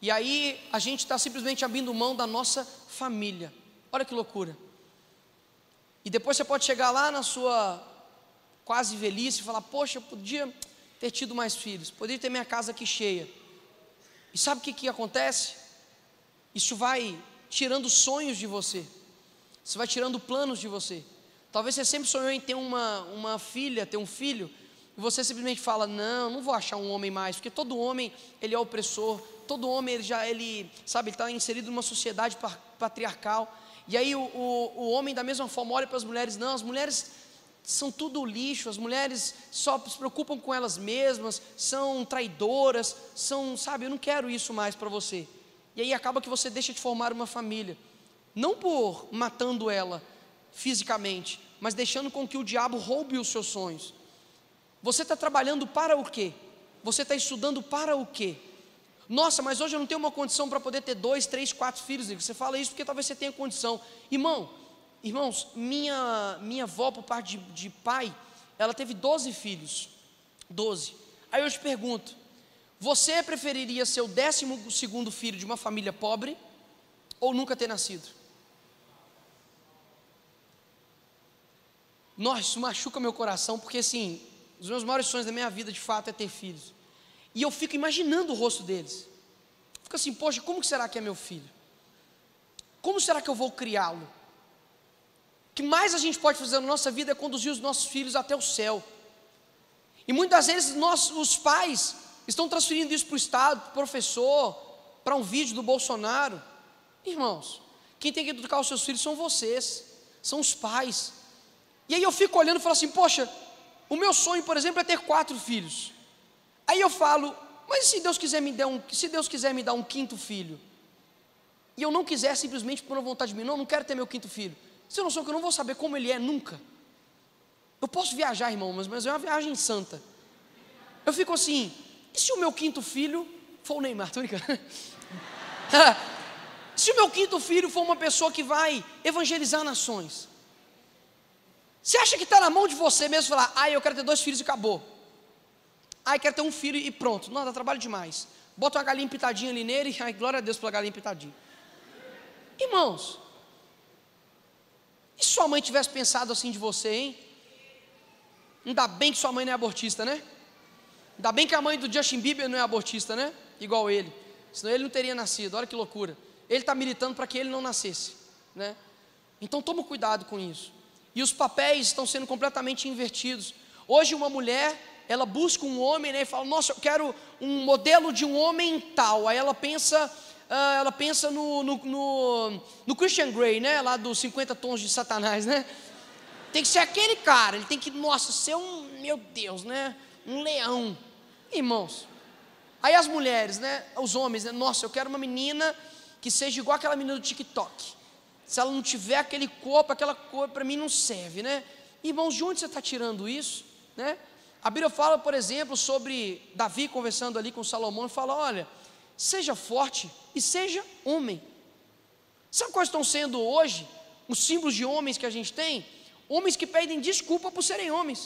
E aí a gente está simplesmente abrindo mão da nossa família. Olha que loucura. E depois você pode chegar lá na sua quase velhice e falar: poxa, eu podia ter tido mais filhos, poderia ter minha casa aqui cheia. E sabe o que, que acontece? Isso vai tirando sonhos de você. Isso vai tirando planos de você. Talvez você sempre sonhou em ter uma, uma filha, ter um filho, e você simplesmente fala: não, não vou achar um homem mais, porque todo homem, ele é opressor, todo homem, ele já, ele, sabe, ele está inserido numa sociedade patriarcal. E aí o, o, o homem da mesma forma olha para as mulheres: não, as mulheres são tudo lixo, as mulheres só se preocupam com elas mesmas, são traidoras, são, sabe, eu não quero isso mais para você. E aí acaba que você deixa de formar uma família, não por matando ela fisicamente, mas deixando com que o diabo roube os seus sonhos. Você está trabalhando para o quê? Você está estudando para o quê? Nossa, mas hoje eu não tenho uma condição para poder ter dois, três, quatro filhos. Você fala isso porque talvez você tenha condição. Irmão, irmãos, minha, minha avó, por parte de, de pai, ela teve doze filhos. doze. Aí eu te pergunto: você preferiria ser o décimo segundo filho de uma família pobre ou nunca ter nascido? Nossa, isso machuca meu coração, porque assim, os meus maiores sonhos da minha vida de fato é ter filhos. E eu fico imaginando o rosto deles. Fico assim: poxa, como que será que é meu filho? Como será que eu vou criá-lo? O que mais a gente pode fazer na nossa vida é conduzir os nossos filhos até o céu. E muitas vezes nós, os pais, estão transferindo isso para o Estado, para o professor, para um vídeo do Bolsonaro. Irmãos, quem tem que educar os seus filhos são vocês, são os pais. E aí eu fico olhando e falo assim: poxa, o meu sonho, por exemplo, é ter quatro filhos. Aí eu falo: mas se Deus quiser me dar um, se Deus quiser me dar um quinto filho, e eu não quiser simplesmente por uma vontade de mim, não, não quero ter meu quinto filho. Você não sabe que eu não vou saber como ele é nunca. Eu posso viajar, irmão, mas, mas é uma viagem santa. Eu fico assim: e se o meu quinto filho for o Neymar? Tô brincando. Se o meu quinto filho for uma pessoa que vai evangelizar nações, você acha que está na mão de você mesmo falar: ah, eu quero ter dois filhos e acabou? Ah, eu quero ter um filho e pronto? Não, dá trabalho demais. Bota uma galinha pitadinha ali nele e ai, glória a Deus pela galinha pitadinha. Irmãos, e se sua mãe tivesse pensado assim de você, hein? Ainda bem que sua mãe não é abortista, né? Ainda bem que a mãe do Justin Bieber não é abortista, né? Igual ele, senão ele não teria nascido. Olha que loucura. Ele está militando para que ele não nascesse, né? Então toma cuidado com isso. E os papéis estão sendo completamente invertidos. Hoje uma mulher, ela busca um homem, né, e fala: nossa, eu quero um modelo de um homem tal. Aí ela pensa, uh, ela pensa no, no, no, no Christian Grey, né, lá dos cinquenta tons de Satanás, né? Tem que ser aquele cara, ele tem que, nossa, ser um, meu Deus, né, um leão. Irmãos, aí as mulheres, né, os homens, né, nossa, eu quero uma menina que seja igual aquela menina do TikTok. Se ela não tiver aquele corpo, aquela cor, para mim não serve, né? Irmãos, de onde você está tirando isso, né? A Bíblia fala, por exemplo, sobre Davi conversando ali com Salomão, e fala: olha, seja forte e seja homem. Sabe quais estão sendo hoje os símbolos de homens que a gente tem? Homens que pedem desculpa por serem homens.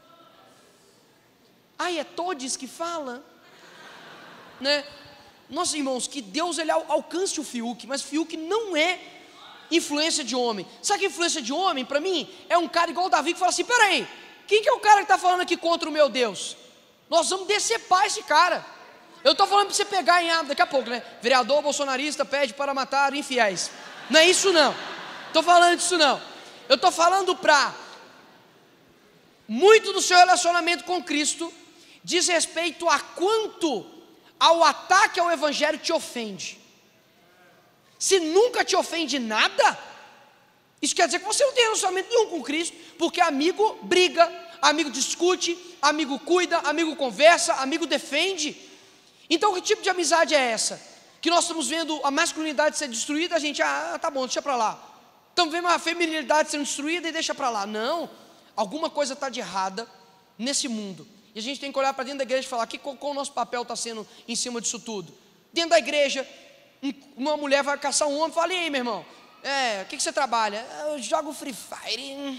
Ai, é todes que fala, né? Nossa, irmãos, que Deus ele alcance o Fiuk, mas Fiuk não é influência de homem. Sabe que influência de homem, para mim, é um cara igual o Davi que fala assim: peraí, quem que é o cara que está falando aqui contra o meu Deus? Nós vamos decepar esse cara. Eu estou falando para você pegar em aba daqui a pouco, né? Vereador bolsonarista pede para matar infiéis. Não é isso não, estou falando disso não. Eu estou falando para muito do seu relacionamento com Cristo diz respeito a quanto ao ataque ao evangelho te ofende. Se nunca te ofende nada, isso quer dizer que você não tem relacionamento nenhum com Cristo, porque amigo briga, amigo discute, amigo cuida, amigo conversa, amigo defende. Então que tipo de amizade é essa? Que nós estamos vendo a masculinidade ser destruída, a gente, ah, tá bom, deixa pra lá. Estamos vendo a feminilidade sendo destruída e deixa pra lá. Não, alguma coisa está de errada nesse mundo. E a gente tem que olhar para dentro da igreja e falar: que, qual, qual o nosso papel está sendo em cima disso tudo? Dentro da igreja, uma mulher vai caçar um homem e fala: e aí, meu irmão, é, o que, que você trabalha? Eu jogo Free Fire.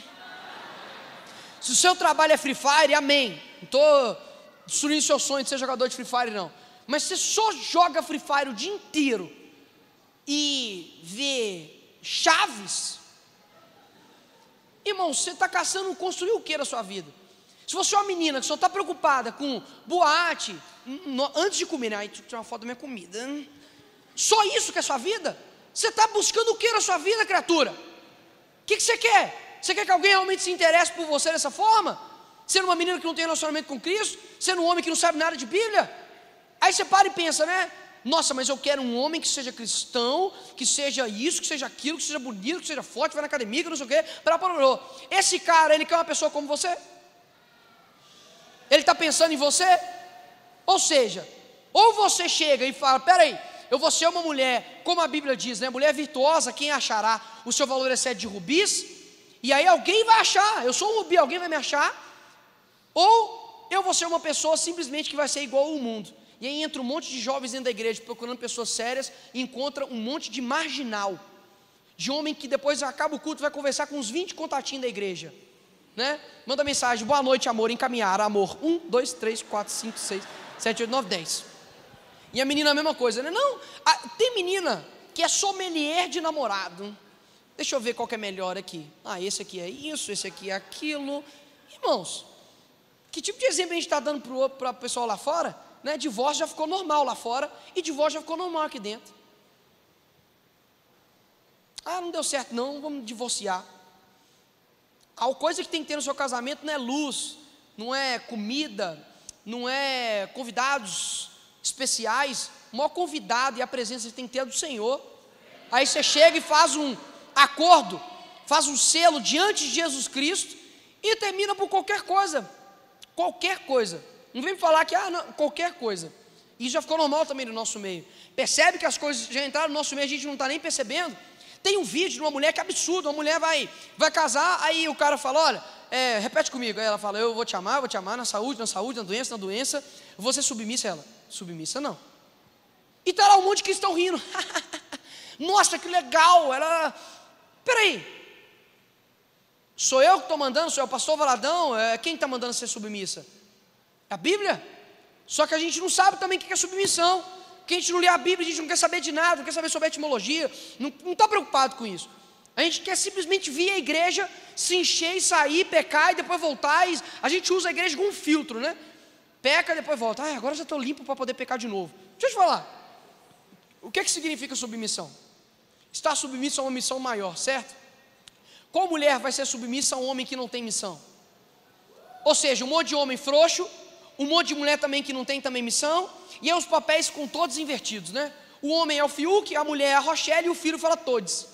Se o seu trabalho é Free Fire, amém. Não estou destruindo seu sonho de ser jogador de Free Fire, não. Mas você só joga Free Fire o dia inteiro e vê Chaves, irmão, você está caçando construir o que na sua vida? Se você é uma menina que só está preocupada com boate, no, antes de comer, né? Aí tirar uma foto da minha comida, só isso que é sua vida? Você está buscando o que na sua vida, criatura? O que, que você quer? Você quer que alguém realmente se interesse por você dessa forma? Sendo uma menina que não tem relacionamento com Cristo? Sendo um homem que não sabe nada de Bíblia? Aí você para e pensa, né? Nossa, mas eu quero um homem que seja cristão, que seja isso, que seja aquilo, que seja bonito, que seja forte, vai na academia, que não sei o quê. Para, para, para. Esse cara, ele quer uma pessoa como você? Ele está pensando em você? Ou seja, ou você chega e fala, peraí, eu vou ser uma mulher, como a Bíblia diz, né? Mulher virtuosa, quem achará? O seu valor é sete de rubis. E aí alguém vai achar, eu sou um rubi, alguém vai me achar. Ou eu vou ser uma pessoa simplesmente que vai ser igual ao mundo. E aí entra um monte de jovens dentro da igreja procurando pessoas sérias e encontra um monte de marginal, de homem que depois acaba o culto, vai conversar com uns vinte contatinhos da igreja, né? Manda mensagem, boa noite amor, encaminhar, amor, um, dois, três, quatro, cinco, seis, sete, oito, nove, dez. E a menina a mesma coisa, né? Não, a, tem menina que é sommelier de namorado. Deixa eu ver qual que é melhor aqui. Ah, esse aqui é isso, esse aqui é aquilo. Irmãos, que tipo de exemplo a gente está dando para o pessoal lá fora? Né? Divórcio já ficou normal lá fora e divórcio já ficou normal aqui dentro. Ah, não deu certo não, vamos divorciar. A coisa que tem que ter no seu casamento não é luz, não é comida, não é convidados especiais. O maior convidado e a presença que tem que ter é do Senhor. Aí você chega e faz um acordo, faz um selo diante de Jesus Cristo e termina por qualquer coisa. Qualquer coisa. Não vem me falar que, ah, não, qualquer coisa. Isso já ficou normal também no nosso meio. Percebe que as coisas já entraram no nosso meio, a gente não está nem percebendo. Tem um vídeo de uma mulher que é absurdo. Uma mulher vai, vai casar, aí o cara fala, olha, é, repete comigo. Aí ela fala, eu vou te amar, vou te amar na saúde, na saúde, na doença, na doença. Eu vou ser submissa. Ela, submissa não. E está lá um monte de cristão rindo. Nossa, que legal. Ela, peraí. Sou eu que estou mandando? Sou eu, o pastor Valadão? É, quem está mandando ser submissa? É a Bíblia. Só que a gente não sabe também o que é submissão. Porque a gente não lê a Bíblia, a gente não quer saber de nada, não quer saber sobre a etimologia, não está preocupado com isso. A gente quer simplesmente vir à igreja, se encher e sair, pecar e depois voltar. E a gente usa a igreja como um filtro, né? Peca e depois volta. Ah, agora já estou limpo para poder pecar de novo. Deixa eu te falar. O que, que significa submissão? Estar submisso a uma missão maior, certo? Qual mulher vai ser submissa a um homem que não tem missão? Ou seja, um monte de homem frouxo, um monte de mulher também que não tem também missão, e aí os papéis ficam todos invertidos, né? O homem é o Fiuk, a mulher é a Rochelle e o filho fala todos.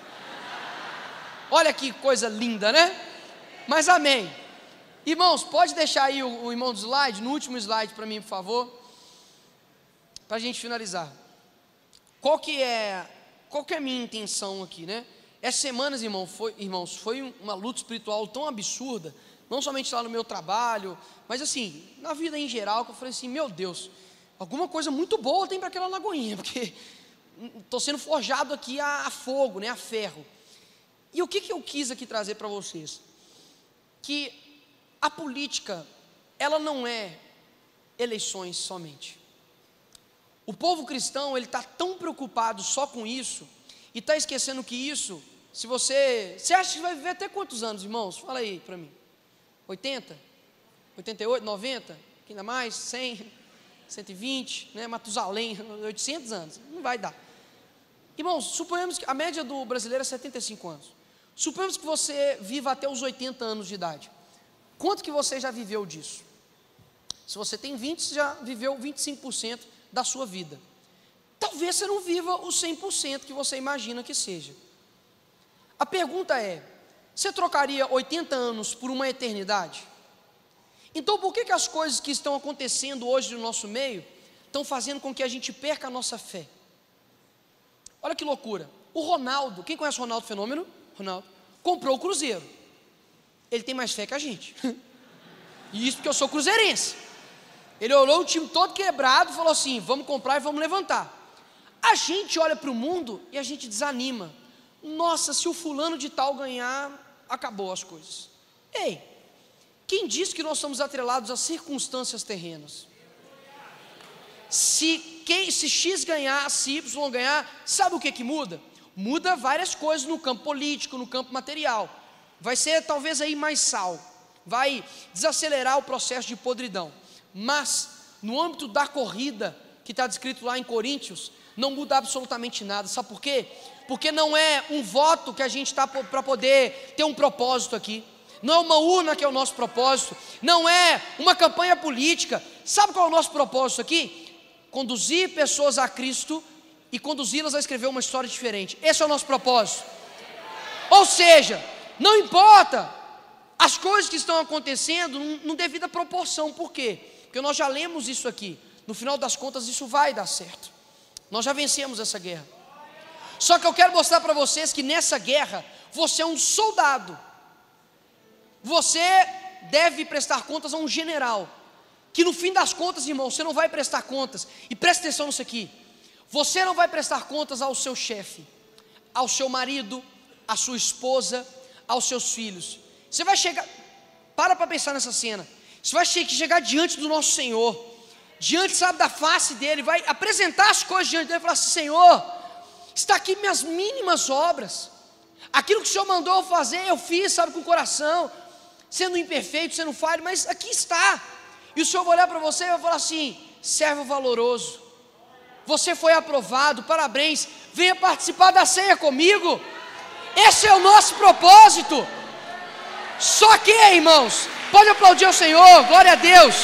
Olha que coisa linda, né? Mas amém. Irmãos, pode deixar aí o, o irmão do slide, no último slide para mim, por favor, para a gente finalizar. Qual que é, qual que é a minha intenção aqui, né? Essas semanas, irmão, foi, irmãos, foi uma luta espiritual tão absurda, não somente lá no meu trabalho, mas assim, na vida em geral, que eu falei assim, meu Deus, alguma coisa muito boa tem para aquela lagoinha, porque estou sendo forjado aqui a, a fogo, né, a ferro. E o que, que eu quis aqui trazer para vocês? Que a política, ela não é eleições somente. O povo cristão, ele está tão preocupado só com isso, e está esquecendo que isso, se você, você acha que vai viver até quantos anos, irmãos? Fala aí para mim. oitenta? oitenta e oito, noventa? Ainda mais? cem? cento e vinte? Né? Matusalém, oitocentos anos. Não vai dar. Irmãos, suponhamos que a média do brasileiro é setenta e cinco anos. Suponhamos que você viva até os oitenta anos de idade. Quanto que você já viveu disso? Se você tem vinte, você já viveu vinte e cinco por cento da sua vida. Talvez você não viva os cem por cento que você imagina que seja. A pergunta é, você trocaria oitenta anos por uma eternidade? Então por que que as coisas que estão acontecendo hoje no nosso meio estão fazendo com que a gente perca a nossa fé? Olha que loucura. O Ronaldo, quem conhece o Ronaldo Fenômeno? Ronaldo, comprou o Cruzeiro. Ele tem mais fé que a gente. E isso porque eu sou cruzeirense. Ele olhou o time todo quebrado e falou assim, vamos comprar e vamos levantar. A gente olha para o mundo e a gente desanima. Nossa, se o fulano de tal ganhar, acabou as coisas. Ei, quem diz que nós somos atrelados às circunstâncias terrenas? se, quem, se X ganhar, se Y ganhar, sabe o que que muda? Muda várias coisas no campo político, no campo material. Vai ser talvez aí mais sal, vai desacelerar o processo de podridão. Mas no âmbito da corrida, que está descrito lá em Coríntios, não muda absolutamente nada. Sabe por quê? Porque não é um voto que a gente está para poder ter um propósito aqui. Não é uma urna que é o nosso propósito. Não é uma campanha política. Sabe qual é o nosso propósito aqui? Conduzir pessoas a Cristo e conduzi-las a escrever uma história diferente. Esse é o nosso propósito. Ou seja, não importa as coisas que estão acontecendo não devida proporção. Por quê? Porque nós já lemos isso aqui. No final das contas isso vai dar certo. Nós já vencemos essa guerra. Só que eu quero mostrar para vocês que nessa guerra você é um soldado. Você deve prestar contas a um general, que no fim das contas, irmão, você não vai prestar contas. E presta atenção nisso aqui. Você não vai prestar contas ao seu chefe, ao seu marido, à sua esposa, aos seus filhos. Você vai chegar, para para pensar nessa cena. Você vai chegar diante do nosso Senhor, diante, sabe, da face dele, vai apresentar as coisas diante dele e falar assim: Senhor, está aqui minhas mínimas obras, aquilo que o Senhor mandou eu fazer, eu fiz, sabe, com o coração, sendo imperfeito, sendo falho, mas aqui está. E o Senhor vai olhar para você e vai falar assim: servo valoroso, você foi aprovado, parabéns, venha participar da ceia comigo. Esse é o nosso propósito. Só que, irmãos, pode aplaudir ao Senhor, glória a Deus.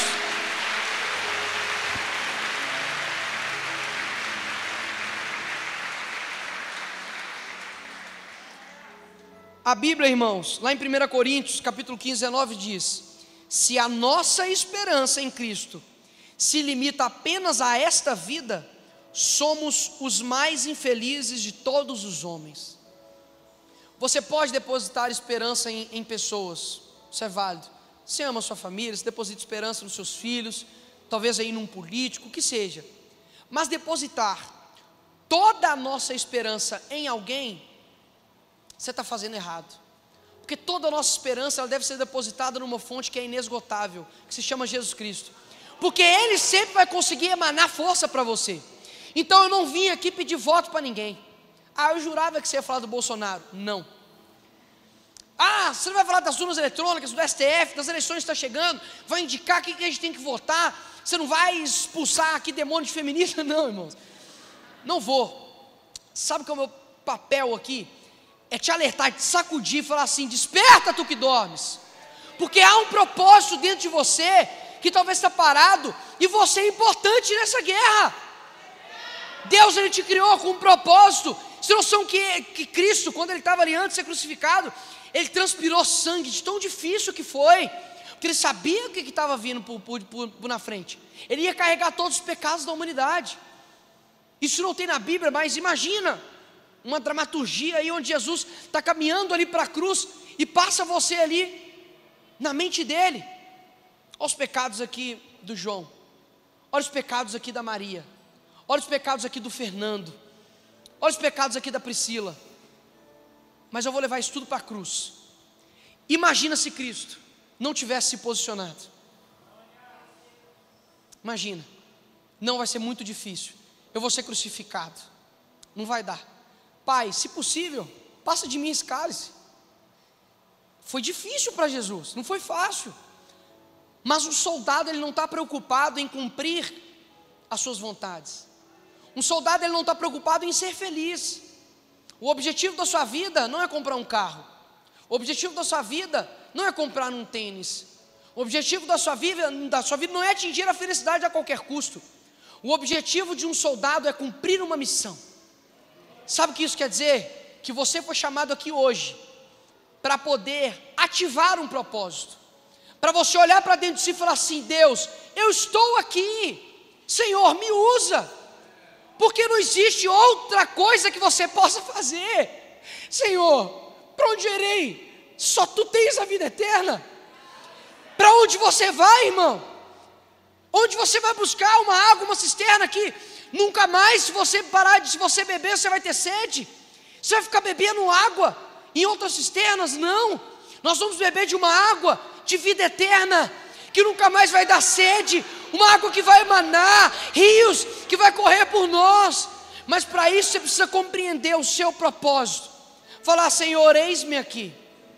A Bíblia, irmãos, lá em primeira Coríntios, capítulo quinze, dezenove, diz: se a nossa esperança em Cristo se limita apenas a esta vida, somos os mais infelizes de todos os homens. Você pode depositar esperança em, em pessoas, isso é válido. Você ama a sua família, você deposita esperança nos seus filhos, talvez aí num político, o que seja. Mas depositar toda a nossa esperança em alguém, você está fazendo errado. Porque toda a nossa esperança ela deve ser depositada numa fonte que é inesgotável, que se chama Jesus Cristo. Porque Ele sempre vai conseguir emanar força para você. Então eu não vim aqui pedir voto para ninguém. Ah, eu jurava que você ia falar do Bolsonaro. Não. Ah, você não vai falar das urnas eletrônicas, do S T F, das eleições que está chegando, vai indicar quem que a gente tem que votar. Você não vai expulsar aqui demônios feministas? Não, irmãos. Não vou. Sabe qual é o meu papel aqui? É te alertar, te sacudir e falar assim: desperta tu que dormes. Porque há um propósito dentro de você que talvez está parado, e você é importante nessa guerra. Deus, Ele te criou com um propósito. Você não sabe que, que Cristo, quando Ele estava ali antes de ser crucificado, Ele transpirou sangue de tão difícil que foi, porque Ele sabia o que estava vindo por, por, por, por na frente. Ele ia carregar todos os pecados da humanidade. Isso não tem na Bíblia, mas imagina uma dramaturgia aí onde Jesus está caminhando ali para a cruz e passa você ali na mente dele. Olha os pecados aqui do João, olha os pecados aqui da Maria, olha os pecados aqui do Fernando, olha os pecados aqui da Priscila. Mas eu vou levar isso tudo para a cruz. Imagina se Cristo não tivesse se posicionado. Imagina, não vai ser muito difícil. Eu vou ser crucificado, não vai dar. Pai, se possível, passa de mim esse cálice. Foi difícil para Jesus, não foi fácil. Mas um soldado, ele não está preocupado em cumprir as suas vontades. Um soldado, ele não está preocupado em ser feliz. O objetivo da sua vida não é comprar um carro. O objetivo da sua vida não é comprar um tênis. O objetivo da sua vida, da sua vida não é atingir a felicidade a qualquer custo. O objetivo de um soldado é cumprir uma missão. Sabe o que isso quer dizer? Que você foi chamado aqui hoje para poder ativar um propósito. Para você olhar para dentro de si e falar assim: Deus, eu estou aqui, Senhor, me usa, porque não existe outra coisa que você possa fazer. Senhor, para onde eu irei? Só Tu tens a vida eterna. Para onde você vai, irmão? Onde você vai buscar uma água, uma cisterna aqui? Nunca mais, se você parar de, se você beber, você vai ter sede. Você vai ficar bebendo água em outras cisternas? Não, nós vamos beber de uma água de vida eterna, que nunca mais vai dar sede. uma água que vai emanar, rios que vai correr por nós. Mas para isso você precisa compreender o seu propósito. Falar: Senhor, eis-me aqui.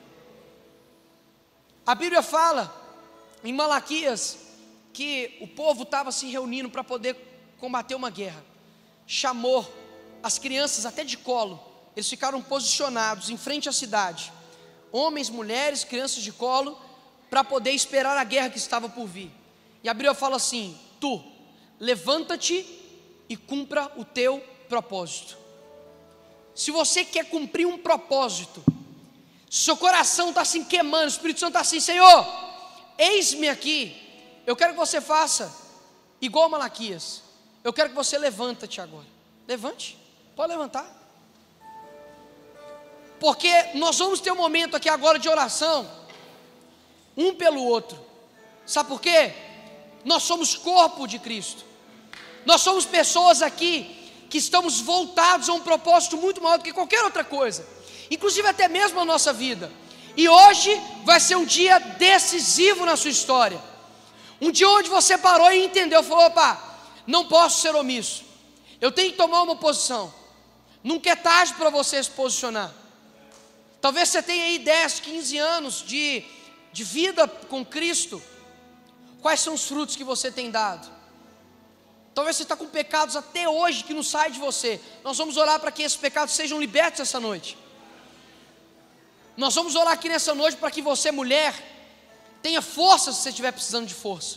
A Bíblia fala em Malaquias que o povo estava se reunindo para poder combater uma guerra. Chamou as crianças até de colo. Eles ficaram posicionados em frente à cidade, homens, mulheres, crianças de colo, para poder esperar a guerra que estava por vir. E a Bíblia fala assim: tu, levanta-te e cumpra o teu propósito. Se você quer cumprir um propósito, seu coração está assim queimando, o Espírito Santo está assim: Senhor, eis-me aqui. Eu quero que você faça igual Malaquias. Eu quero que você levanta-te agora. Levante, pode levantar. Porque nós vamos ter um momento aqui agora de oração, um pelo outro. Sabe por quê? Nós somos corpo de Cristo. Nós somos pessoas aqui que estamos voltados a um propósito muito maior do que qualquer outra coisa, inclusive até mesmo a nossa vida. E hoje vai ser um dia decisivo na sua história. Um dia onde você parou e entendeu, falou: opa, não posso ser omisso, eu tenho que tomar uma posição. Nunca é tarde para você se posicionar. Talvez você tenha aí dez, quinze anos de, de vida com Cristo. Quais são os frutos que você tem dado? Talvez você está com pecados até hoje que não saem de você. Nós vamos orar para que esses pecados sejam libertos essa noite. Nós vamos orar aqui nessa noite para que você, mulher, tenha força se você estiver precisando de força.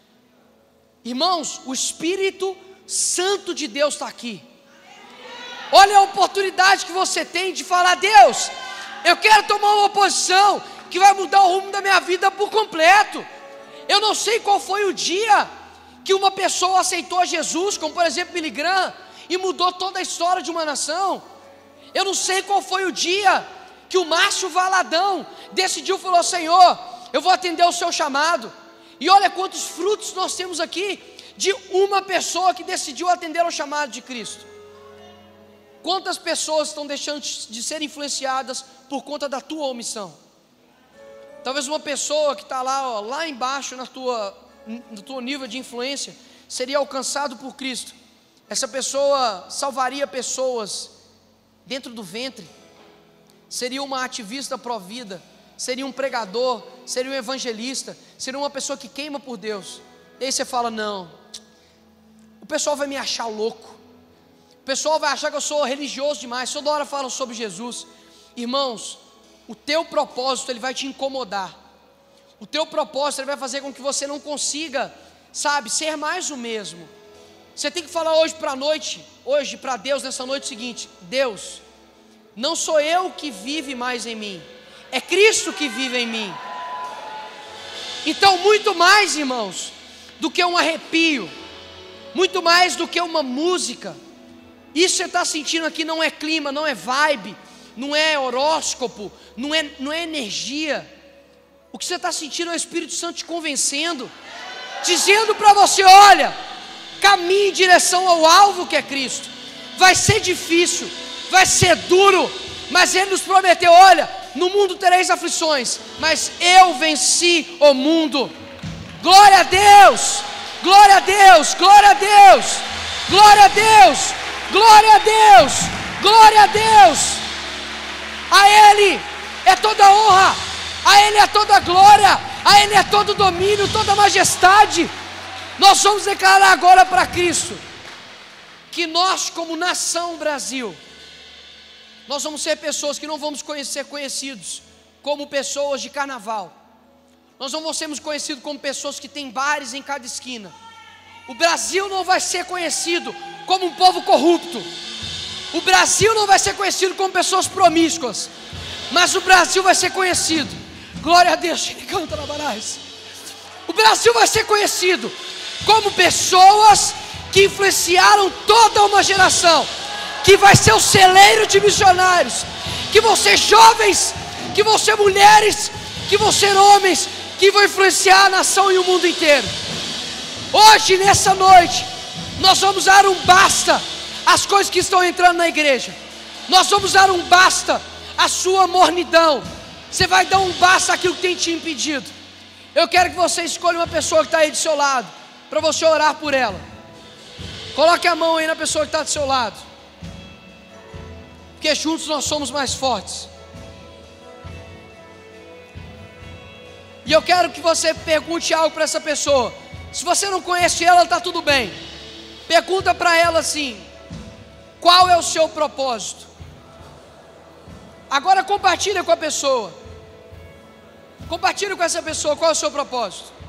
Irmãos, o Espírito Santo de Deus está aqui. Olha a oportunidade que você tem de falar: Deus, eu quero tomar uma posição que vai mudar o rumo da minha vida por completo. Eu não sei qual foi o dia que uma pessoa aceitou Jesus, como por exemplo Billy Graham, e mudou toda a história de uma nação. Eu não sei qual foi o dia que o Márcio Valadão decidiu, falou: Senhor, eu vou atender o seu chamado. E olha quantos frutos nós temos aqui de uma pessoa que decidiu atender ao chamado de Cristo. Quantas pessoas estão deixando de ser influenciadas por conta da tua omissão? Talvez uma pessoa que está lá, ó, lá embaixo na tua, no teu nível de influência, seria alcançado por Cristo. Essa pessoa salvaria pessoas dentro do ventre, seria uma ativista pró-vida, seria um pregador, seria um evangelista, seria uma pessoa que queima por Deus. E aí você fala: não, o pessoal vai me achar louco, o pessoal vai achar que eu sou religioso demais, toda hora falo sobre Jesus. Irmãos, o teu propósito ele vai te incomodar. O teu propósito ele vai fazer com que você não consiga, sabe, ser mais o mesmo. Você tem que falar hoje para a noite, hoje para Deus nessa noite o seguinte: Deus, não sou eu que vive mais em mim, é Cristo que vive em mim. Então muito mais, irmãos, do que um arrepio, muito mais do que uma música, isso que você está sentindo aqui não é clima, não é vibe, não é horóscopo, não é, não é energia. O que você está sentindo é o Espírito Santo te convencendo, dizendo para você: olha, caminhe em direção ao alvo que é Cristo. Vai ser difícil, vai ser duro, mas Ele nos prometeu: olha, no mundo tereis aflições, mas eu venci o mundo. Glória a Deus, glória a Deus, glória a Deus, glória a Deus, glória a Deus, glória a Deus. A Ele é toda honra, a Ele é toda glória, a Ele é todo domínio, toda majestade. Nós vamos declarar agora para Cristo que nós, como nação Brasil, nós vamos ser pessoas que não vamos ser conhecidos como pessoas de carnaval. Nós não vamos ser conhecidos como pessoas que têm bares em cada esquina. O Brasil não vai ser conhecido como um povo corrupto. O Brasil não vai ser conhecido como pessoas promíscuas. Mas o Brasil vai ser conhecido, glória a Deus, canta na Barais. O Brasil vai ser conhecido como pessoas que influenciaram toda uma geração, que vai ser o celeiro de missionários, que vão ser jovens, que vão ser mulheres, que vão ser homens, que vão influenciar a nação e o mundo inteiro. Hoje, nessa noite, nós vamos dar um basta às coisas que estão entrando na igreja. Nós vamos dar um basta à sua mornidão. Você vai dar um basta àquilo que tem te impedido. Eu quero que você escolha uma pessoa que está aí do seu lado. para você orar por ela. Coloque a mão aí na pessoa que está do seu lado, porque juntos nós somos mais fortes. E eu quero que você pergunte algo para essa pessoa. Se você não conhece ela, está tudo bem. Pergunta para ela assim: qual é o seu propósito? Agora compartilha com a pessoa. Compartilha com essa pessoa qual é o seu propósito.